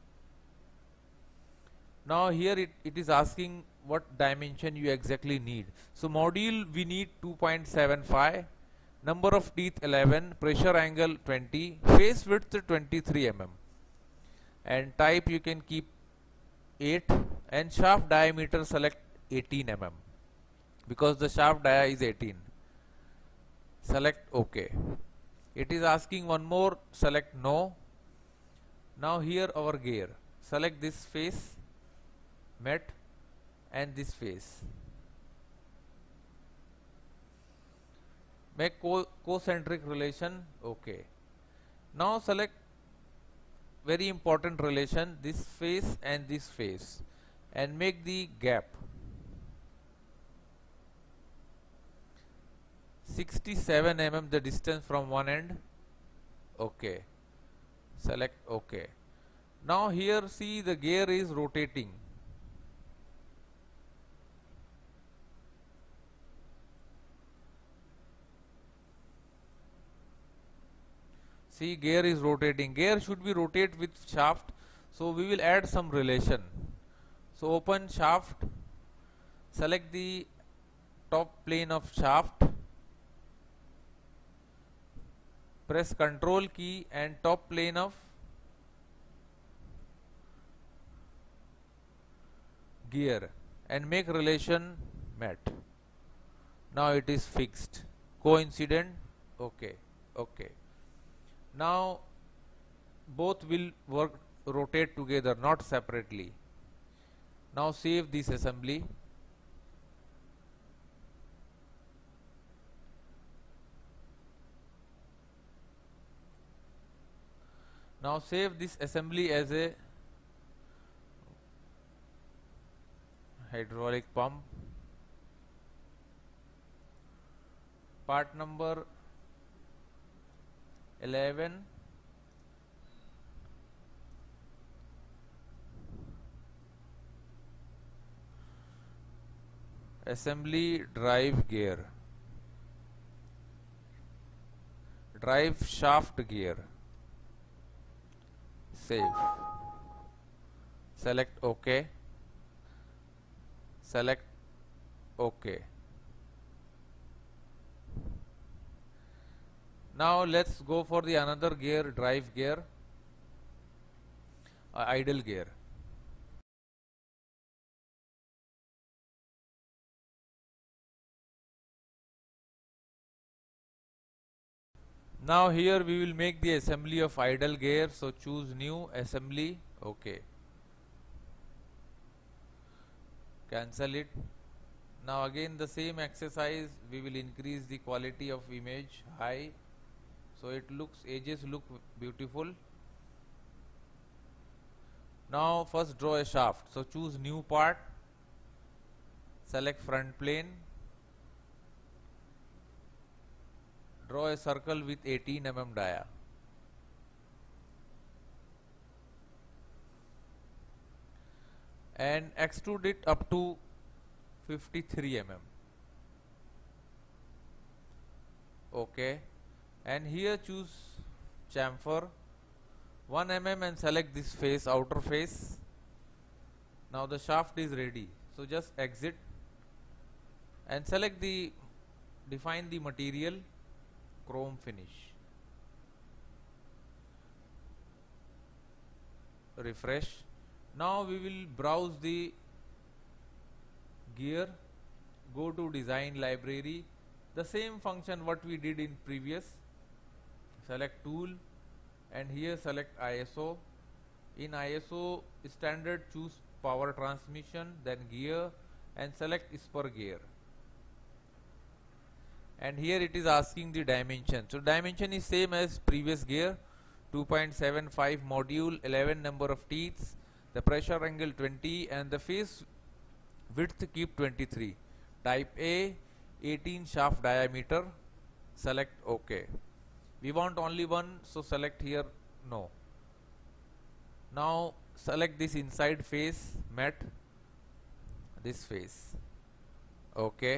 S1: Now here it is asking what dimension you exactly need. So module we need 2.75, number of teeth 11, pressure angle 20, face width 23 mm, and type you can keep 8, and shaft diameter select 18 mm because the shaft dia is 18. Select OK. It is asking one more, select no. Now here our gear, select this face, met, and this face. Make concentric relation, OK. Now select very important relation, this face and this face, and make the gap 67 mm the distance from one end. OK. Select OK. Now here see the gear is rotating. See, gear is rotating. Gear should be rotate with shaft, so we will add some relation. So open shaft, select the top plane of shaft, press Ctrl key and top plane of gear and make relation met. Now it is fixed. Coincident, OK, OK. Now both will rotate together, not separately. Now save this assembly. Now save this assembly as a hydraulic pump. Part number 11, assembly drive gear, drive shaft gear. Save. Select OK. Select OK. Now let's go for the another gear, drive gear, idle gear. Now here we will make the assembly of idle gear, so choose new assembly, OK. Cancel it. Now again the same exercise, we will increase the quality of image high, so it looks, edges look beautiful. Now first draw a shaft, so choose new part, select front plane, draw a circle with 18 mm dia. And extrude it up to 53 mm. OK. And here choose chamfer 1 mm and select this face, outer face. Now the shaft is ready, so just exit and select the, define the material, chrome finish. Refresh. Now we will browse the gear, go to design library, the same function what we did in previous. Select tool and here select ISO. In ISO standard choose power transmission, then gear, and select spur gear. And here it is asking the dimension. So dimension is same as previous gear, 2.75 module, 11 number of teeth, the pressure angle 20, and the face width keep 23. Type A, 18 shaft diameter. Select OK. We want only one, so select here no. Now select this inside face, met, this face. Okay.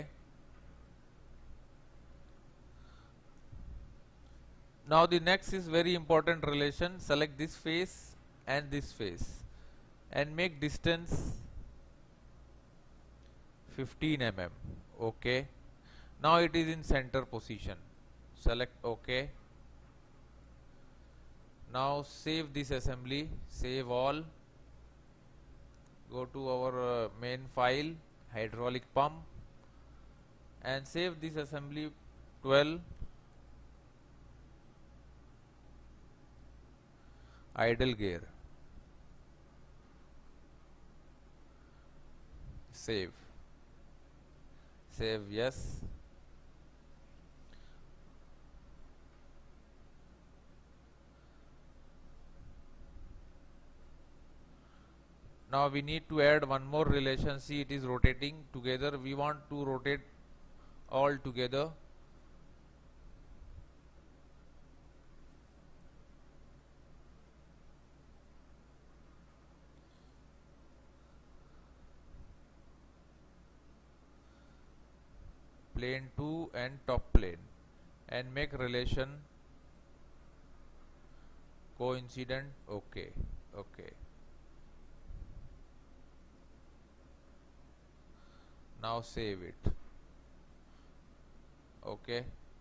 S1: Now the next is very important relation. Select this face and this face and make distance 15 mm. Okay. Now it is in center position. Select OK. Now save this assembly, save all. Go to our main file, hydraulic pump, and save this assembly 12. Idle gear. Save. Save yes. Now we need to add one more relation. See, it is rotating together. We want to rotate all together. Plane 2 and top plane, and make relation coincident. Okay. Okay. Now save it. Okay.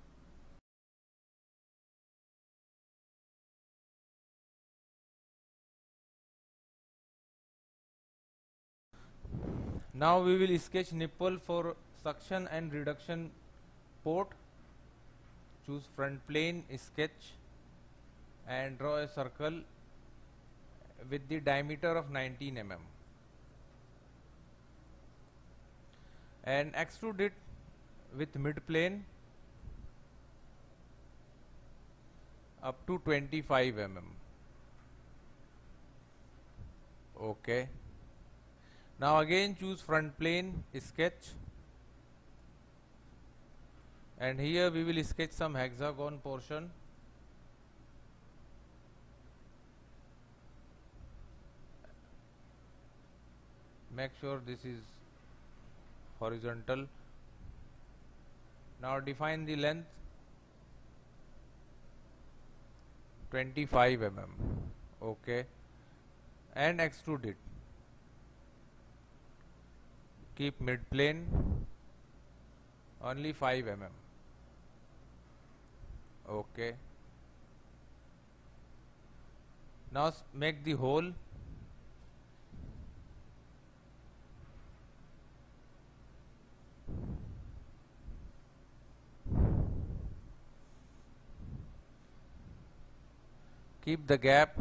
S1: Now we will sketch nipple for suction and reduction port. Choose front plane, sketch, and draw a circle with the diameter of 19 mm. And extrude it with mid plane up to 25 mm. Okay. Now again choose front plane, sketch, and here we will sketch some hexagon portion. Make sure this is horizontal. Now define the length 25 mm. Okay, and extrude it. Keep mid plane only 5 mm. Okay. Now make the hole. Keep the gap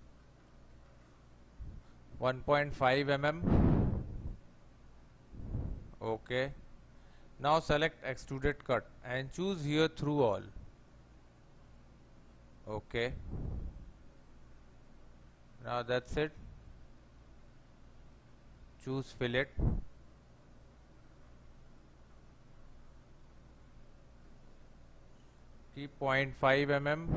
S1: 1.5 mm. Okay. Now select extruded cut and choose here through all. Okay. Now that's it. Choose fillet. Keep 0.5 mm.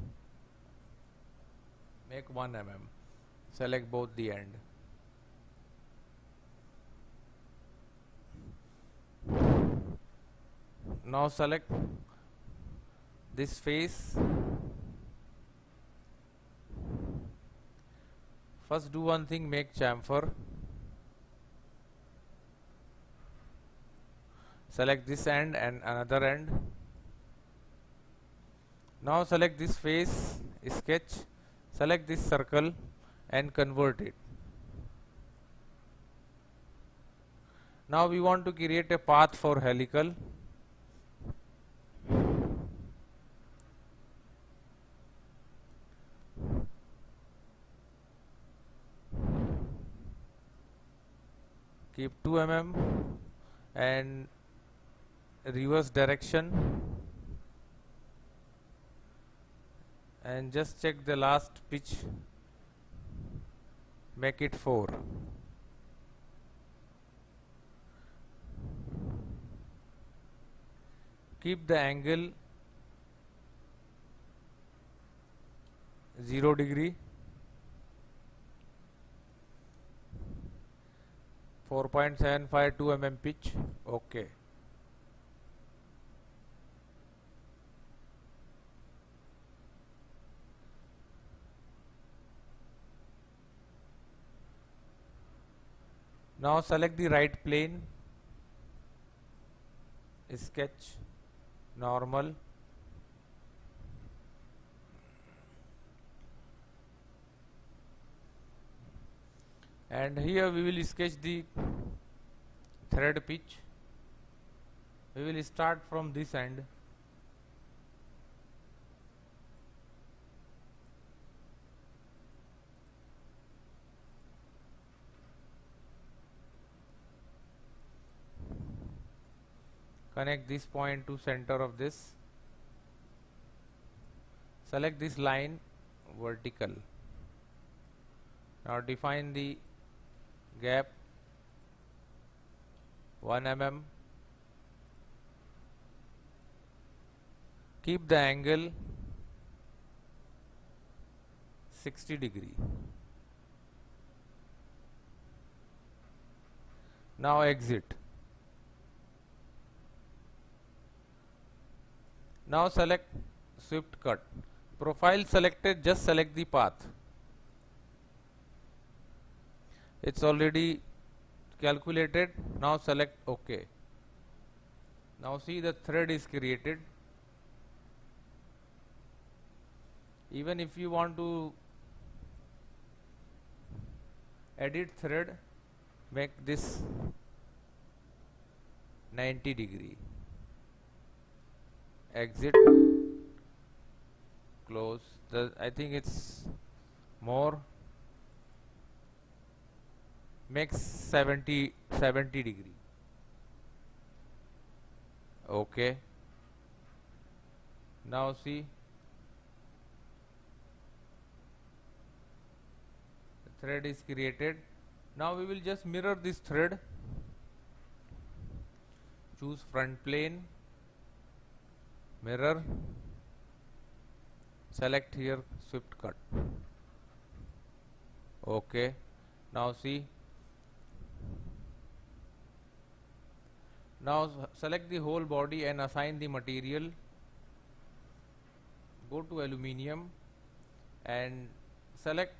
S1: Make 1 mm. Select both the end. Now select this face. First do one thing, make chamfer. Select this end and another end. Now select this face, sketch, select this circle and convert it. Now we want to create a path for helical. Keep 2 mm and reverse direction, and just check the last pitch, make it 4. Keep the angle 0 degree 4.752 mm pitch. Okay. Now select the right plane, sketch, normal, and here we will sketch the thread pitch. We will start from this end. Connect this point to center of this. Select this line vertical. Now define the gap 1 mm. Keep the angle 60 degree. Now exit. Now select swift cut. Profile selected, just select the path. It's already calculated. Now select OK. Now see, the thread is created. Even if you want to edit thread, make this 90 degree. Exit, close. I think it's more, makes 70 degree. Okay. Now see, the thread is created. Now we will just mirror this thread. Choose front plane, mirror, select here swift cut. Okay. Now see, now select the whole body and assign the material. Go to aluminium and select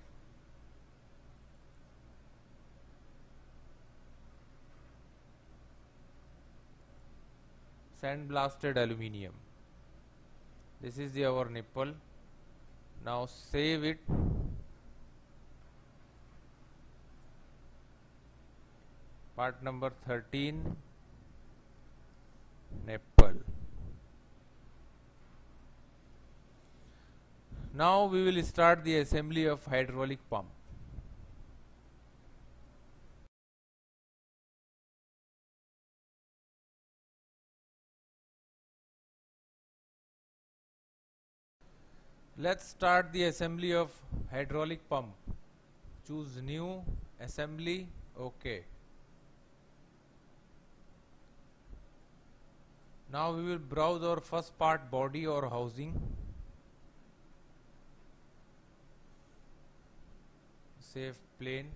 S1: sandblasted aluminium. This is our nipple. Now save it. Part number 13, nipple. Now we will start the assembly of hydraulic pump. Let's start the assembly of hydraulic pump. Choose new, assembly, OK. Now we will browse our first part, body or housing. Save plane.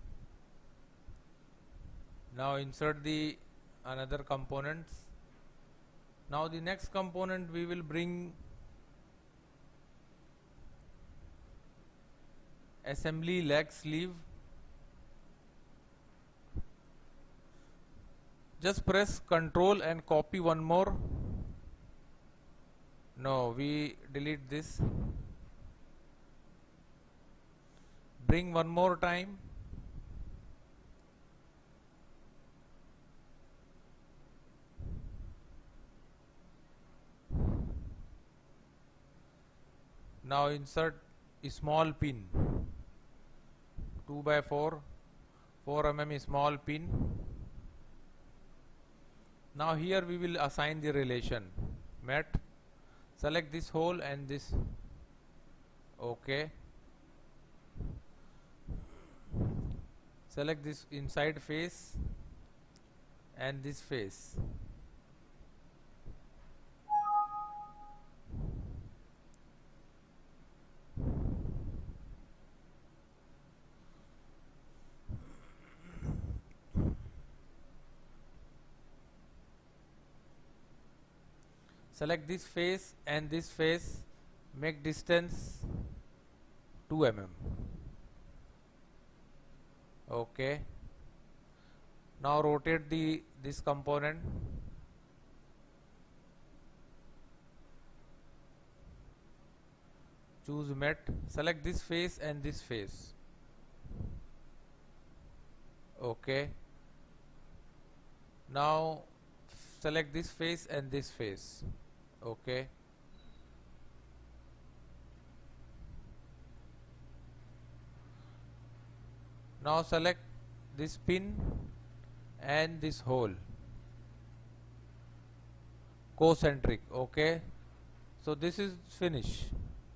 S1: Now insert the another components. Now the next component we will bring assembly leg sleeve. Just press Ctrl and copy one more. No, we delete this. Bring one more time. Now insert a small pin, 2 by 4 mm small pin. Now here we will assign the relation met. Select this hole and this. OK. Select this inside face and this face. Select this face and this face, make distance 2 mm. Okay, now rotate this component. Choose matte, select this face and this face. Okay, now select this face and this face. Okay, now select this pin and this hole, concentric. Okay, so this is finish.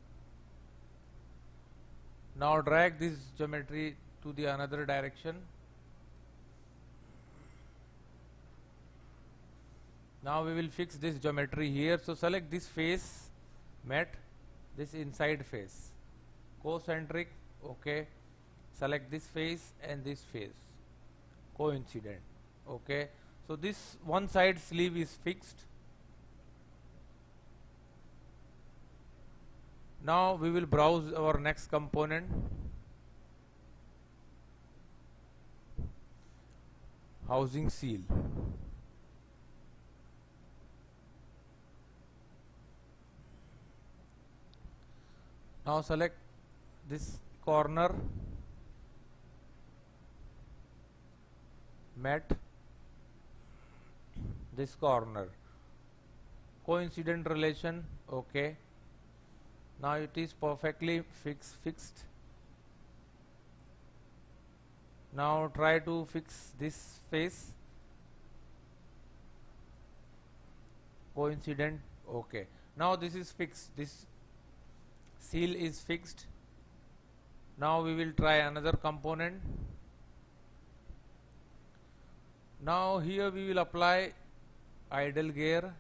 S1: Now drag this geometry to the another direction. Now we will fix this geometry here. So select this face, matte, this inside face, concentric. Okay, select this face and this face, coincident. Okay, so this one side sleeve is fixed. Now we will browse our next component. Housing seal. Now select this corner, matte, this corner, coincident relation. Okay, now it is perfectly fixed. Now try to fix this face, coincident. Okay, now this is fixed, this seal is fixed. Now we will try another component. Now here we will apply idle gear.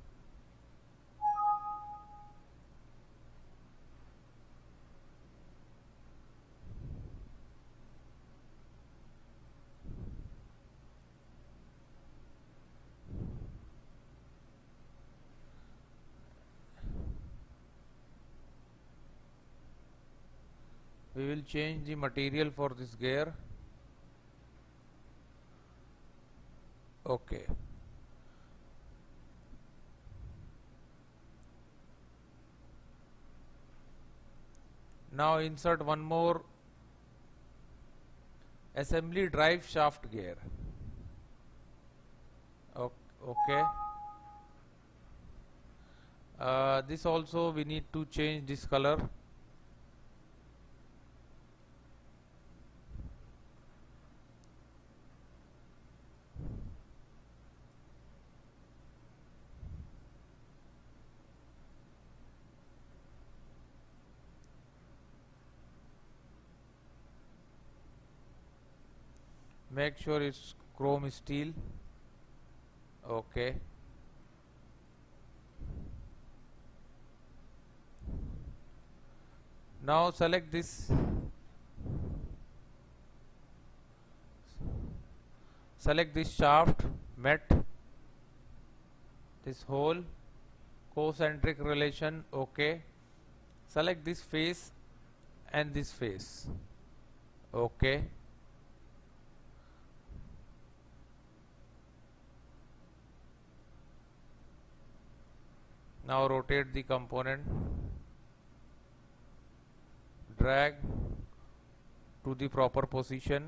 S1: We will change the material for this gear. Okay, now insert one more assembly drive shaft gear. Okay, this also we need to change this color. Make sure it's chrome steel. Okay, now select this, shaft, matte, this hole, concentric relation. Okay, select this face and this face. Okay, now rotate the component, drag to the proper position.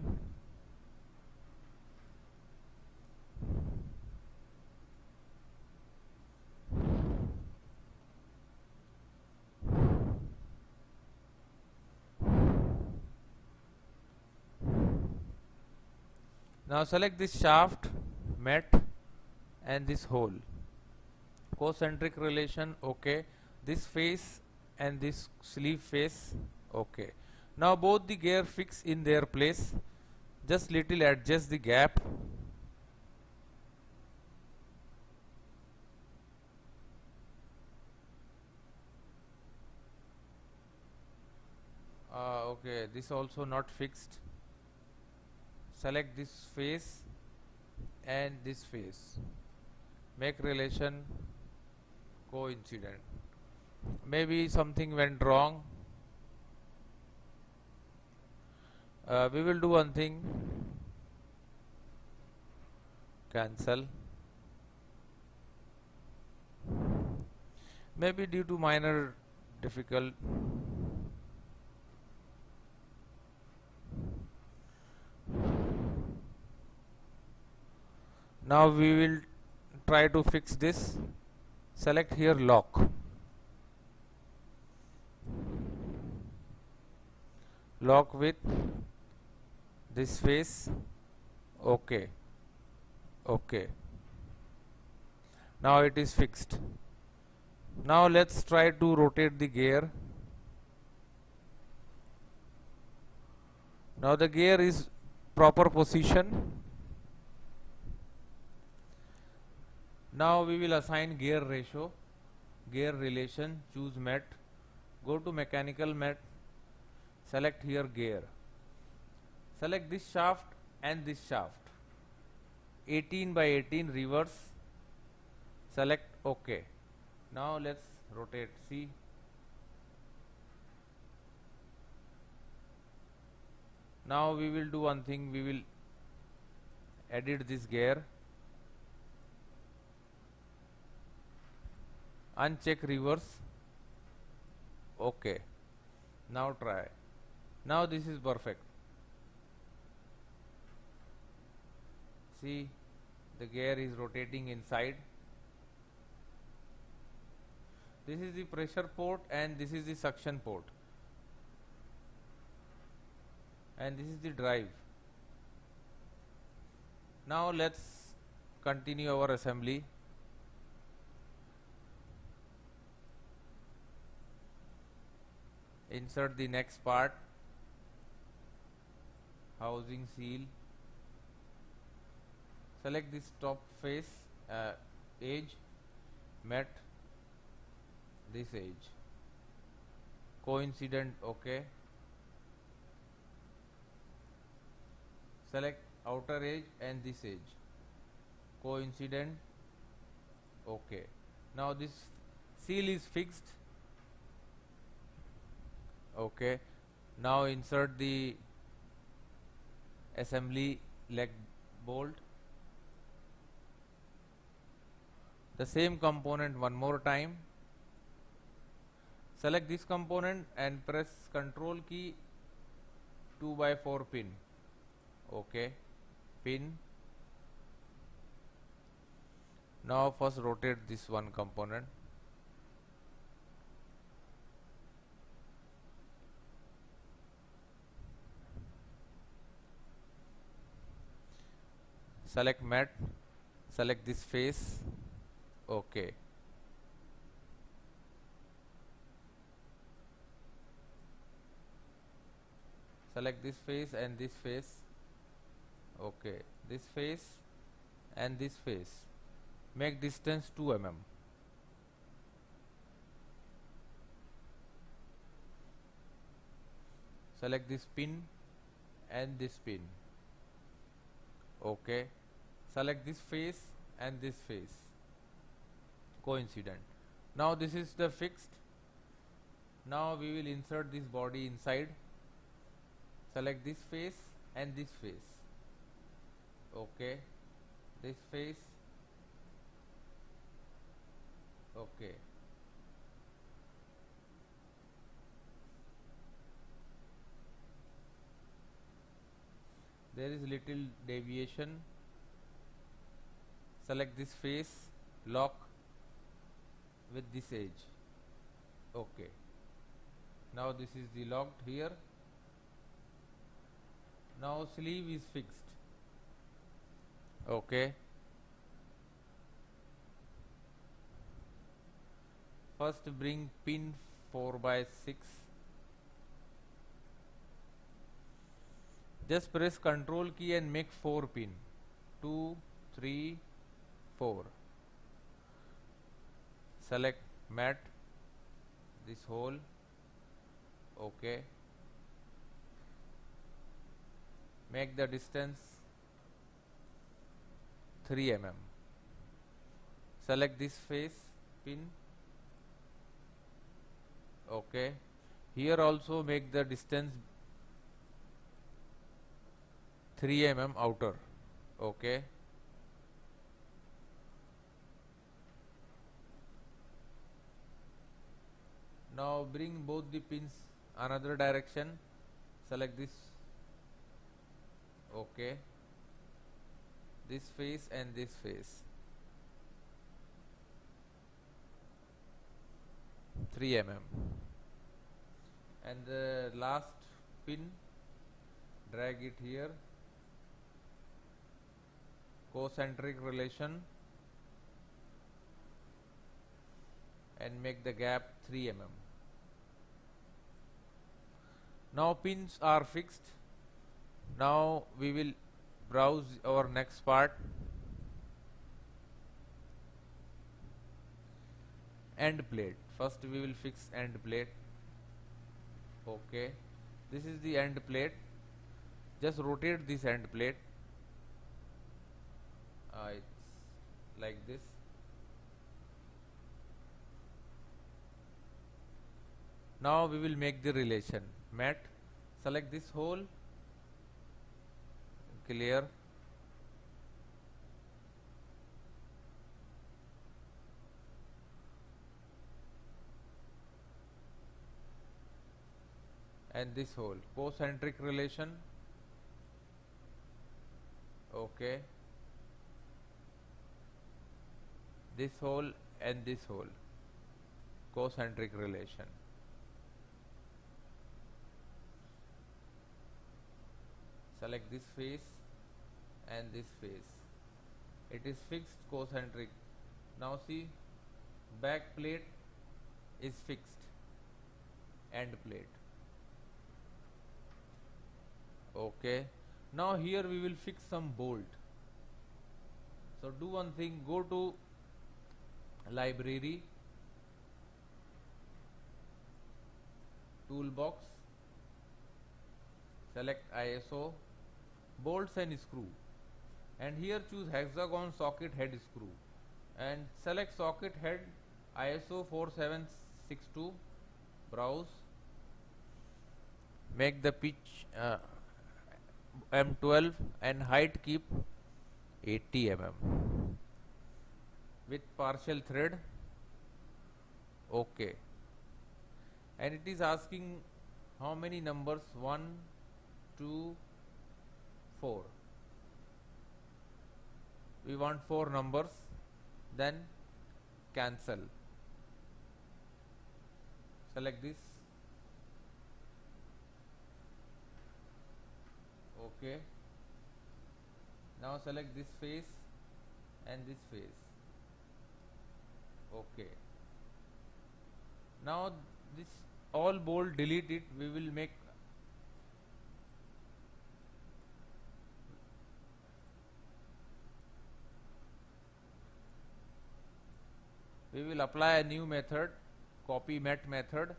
S1: Now select this shaft, matte, and this hole, concentric relation. Okay, this face and this sleeve face. Okay, now both the gear fix in their place. Just little adjust the gap. Okay, this also not fixed. Select this face and this face, make relation coincident. Maybe something went wrong. We will do one thing, cancel. Maybe due to minor difficult. Now we will try to fix this. Select here lock. Lock with this face. Okay. Okay. Now it is fixed. Now let's try to rotate the gear. Now the gear is proper position. Now we will assign gear ratio, gear relation, choose mat, go to mechanical mat, select here gear, select this shaft and this shaft, 18 by 18 reverse, select OK. Now let's rotate, see. Now we will do one thing, we will edit this gear, uncheck reverse, OK. Now try. Now this is perfect. See, the gear is rotating inside. This is the pressure port and this is the suction port, and this is the drive. Now let's continue our assembly. Insert the next part, housing seal, select this top face, edge, mat, this edge, coincident, OK. Select outer edge and this edge, coincident, OK. Now this seal is fixed. OK. Now insert the assembly leg bolt. The same component one more time. Select this component and press Ctrl key, 2 by 4 pin. OK. Pin. Now first rotate this one component. Select mat, select this face, OK. Select this face and this face, OK. This face and this face. Make distance 2 mm. Select this pin and this pin, OK. Select this face and this face, coincident. Now this is the fixed. Now we will insert this body inside. Select this face and this face, OK. This face, OK. There is little deviation. Select this face, lock with this edge, OK. Now this is the locked here. Now sleeve is fixed, OK. First bring pin 4 by 6. Just press Ctrl key and make 4 pin, 2, 3, 4. Select mat, this hole, OK. Make the distance 3 mm. Select this face pin, Okay, here also make the distance 3 mm outer. Okay, now bring both the pins another direction, select this. Okay, this face and this face, 3 mm, and the last pin drag it here, concentric relation, and make the gap 3 mm. Now pins are fixed. Now we will browse our next part, end plate. First we will fix end plate. Okay, this is the end plate. Just rotate this end plate. It's like this. Now we will make the relation. Mat, select this hole, clear. And this hole, concentric relation. Okay, this hole and this hole, concentric relation. Select this face and this face. It is fixed concentric. Now see, back plate is fixed, end plate. Okay, now here we will fix some bolt. So do one thing, go to library, toolbox, select ISO, bolts and screw, and here choose hexagon socket head screw and select socket head ISO 4762, browse, make the pitch M12 and height keep 80 mm with partial thread. Okay, and it is asking how many numbers, 1, 2, 4. We want 4 numbers, then cancel. Select this. Okay, now select this face and this face. Okay, now this all bolt delete it. We will make apply a new method, copy mat method.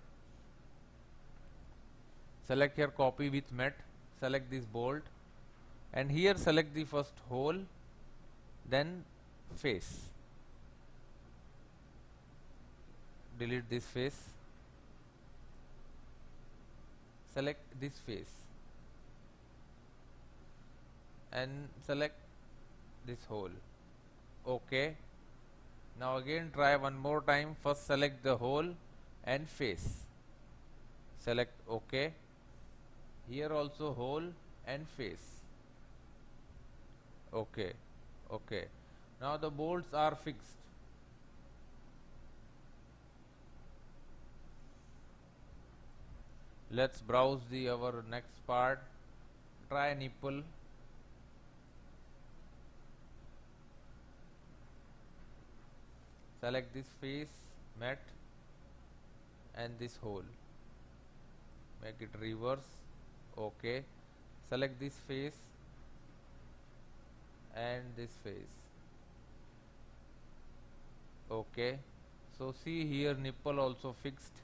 S1: Select here copy with mat, select this bolt and here select the first hole, then face. Delete this face, select this face and select this hole. Okay, now again try one more time. First select the hole and face, select OK. Here also hole and face. Okay, okay. Now the bolts are fixed. Let's browse our next part. Try nipple. Select this face, mat and this hole. Make it reverse. Okay. Select this face and this face. Okay. So see here nipple also fixed.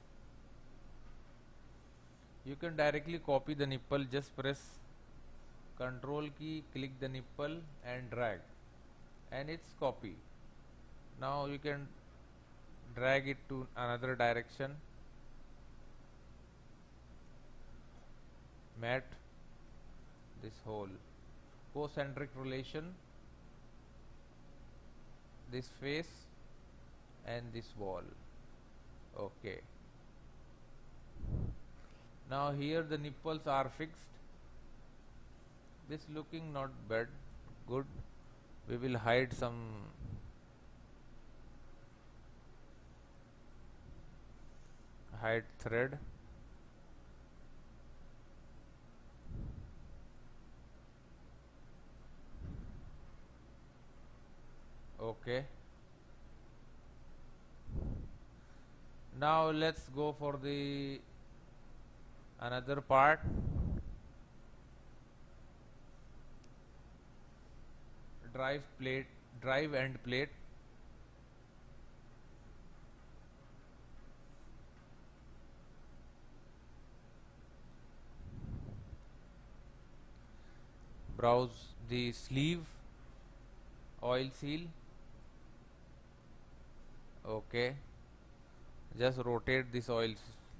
S1: You can directly copy the nipple. Just press Control key, click the nipple and drag and it's copy. Now you can drag it to another direction. mat, this hole, concentric relation, this face and this wall. Okay, now here the nipples are fixed. This looking not bad, good. We will hide some thread. Okay, now let's go for the another part. Drive end plate. Browse the sleeve, oil seal. Okay, just rotate this oil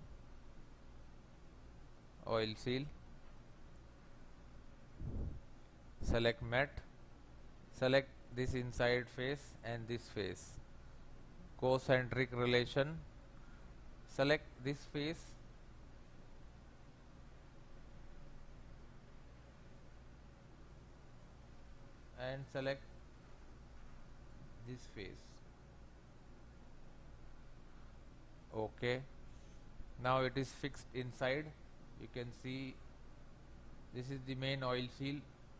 S1: seal. Select mat. Select this inside face and this face. Concentric relation. Select this face. And select this face. Okay, now it is fixed inside. You can see this is the main oil seal.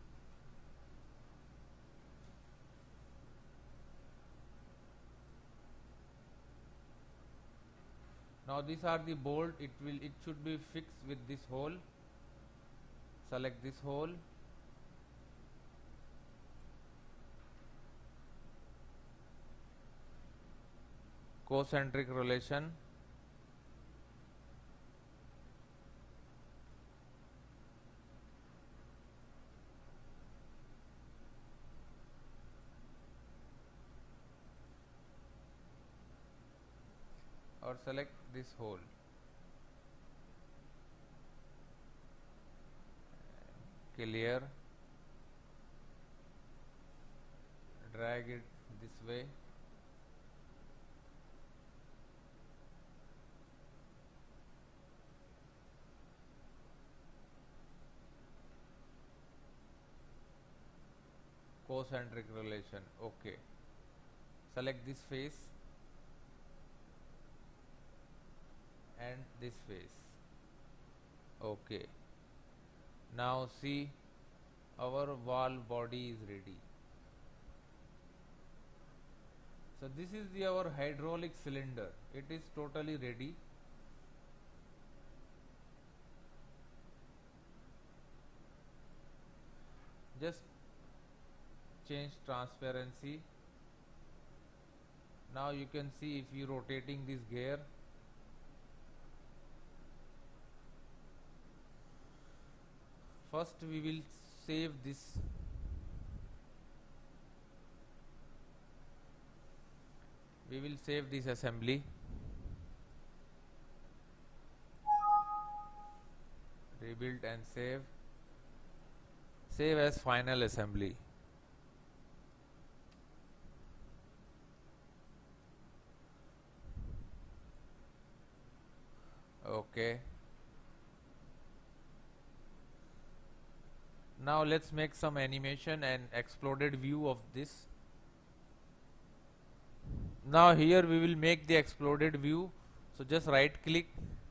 S1: Now these are the bolt. It should be fixed with this hole. Select this hole. Concentric relation. Or select this hole. Clear. Drag it this way. Concentric relation. Okay, select this face and this face. Okay, now see, our wall body is ready. So this is our hydraulic cylinder. It is totally ready. Just change transparency. Now you can see if you rotating this gear. First we will save this. We will save this assembly. Rebuild and save. Save as final assembly. Okay, now let's make some animation and exploded view of this. Now here we will make the exploded view. So just right click,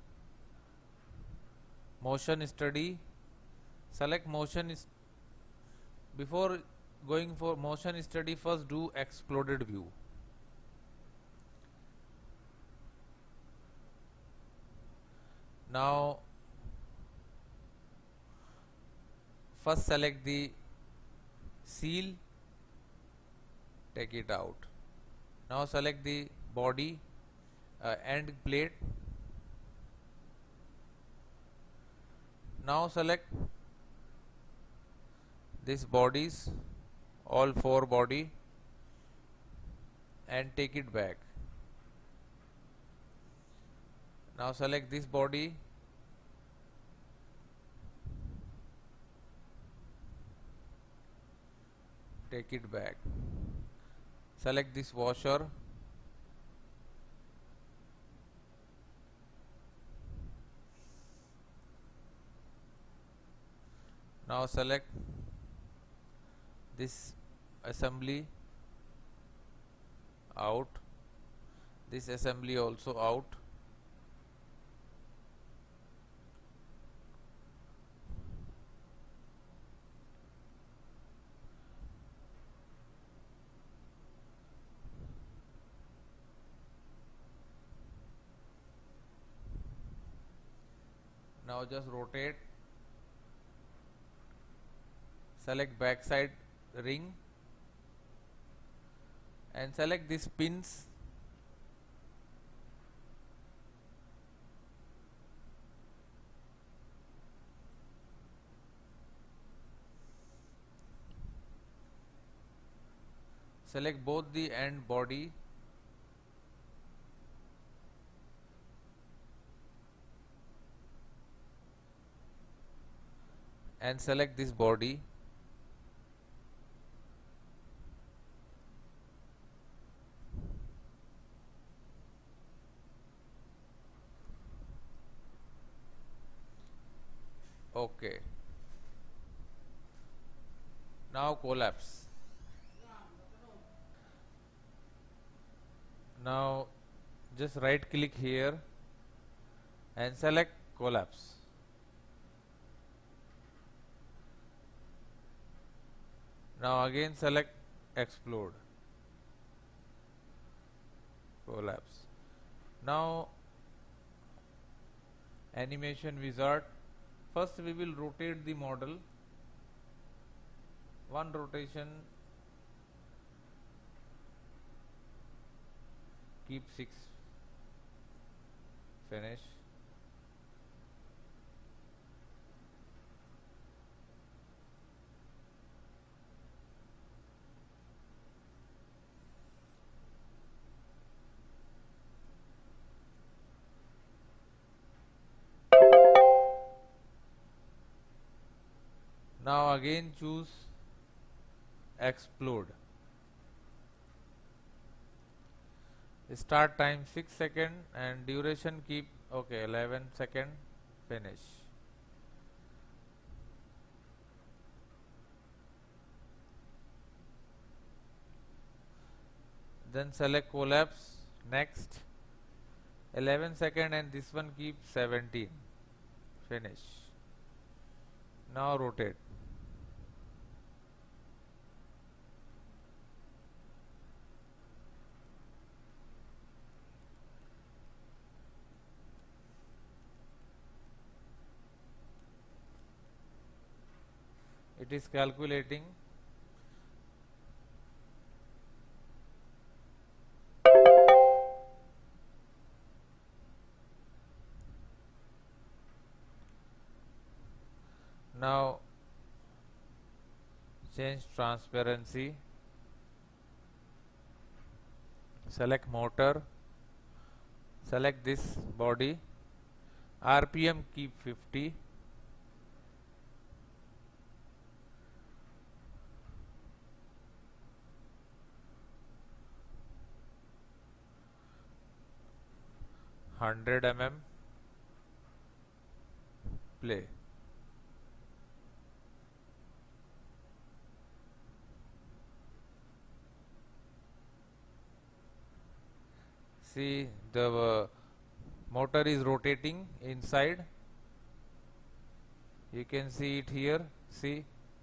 S1: motion study, select motion. Before going for motion study, first do exploded view. Now first select the seal, take it out. Now select the body end plate. Now select this bodies, all four body, and take it back. Now select this body take it back. Select this washer. Now select this assembly out, this assembly also out. Now just rotate, select back side ring and select these pins. Select both the end body and select this body. Okay. Now collapse. Now just right click here and select collapse. Now again select explode, collapse. Now animation wizard. First we will rotate the model. One rotation, keep 6, finish. Now again choose explode. Start time 6 seconds and duration keep 11 seconds, finish. Then select collapse, next 11 seconds and this one keep 17, finish. Now rotate. It is calculating. Now change transparency, select motor, select this body, RPM keep 50, mm, play. See, the motor is rotating inside. You can see it here. See.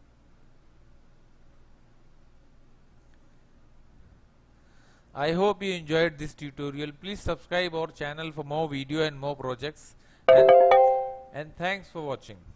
S1: I hope you enjoyed this tutorial. Please subscribe our channel for more video and more projects. And thanks for watching.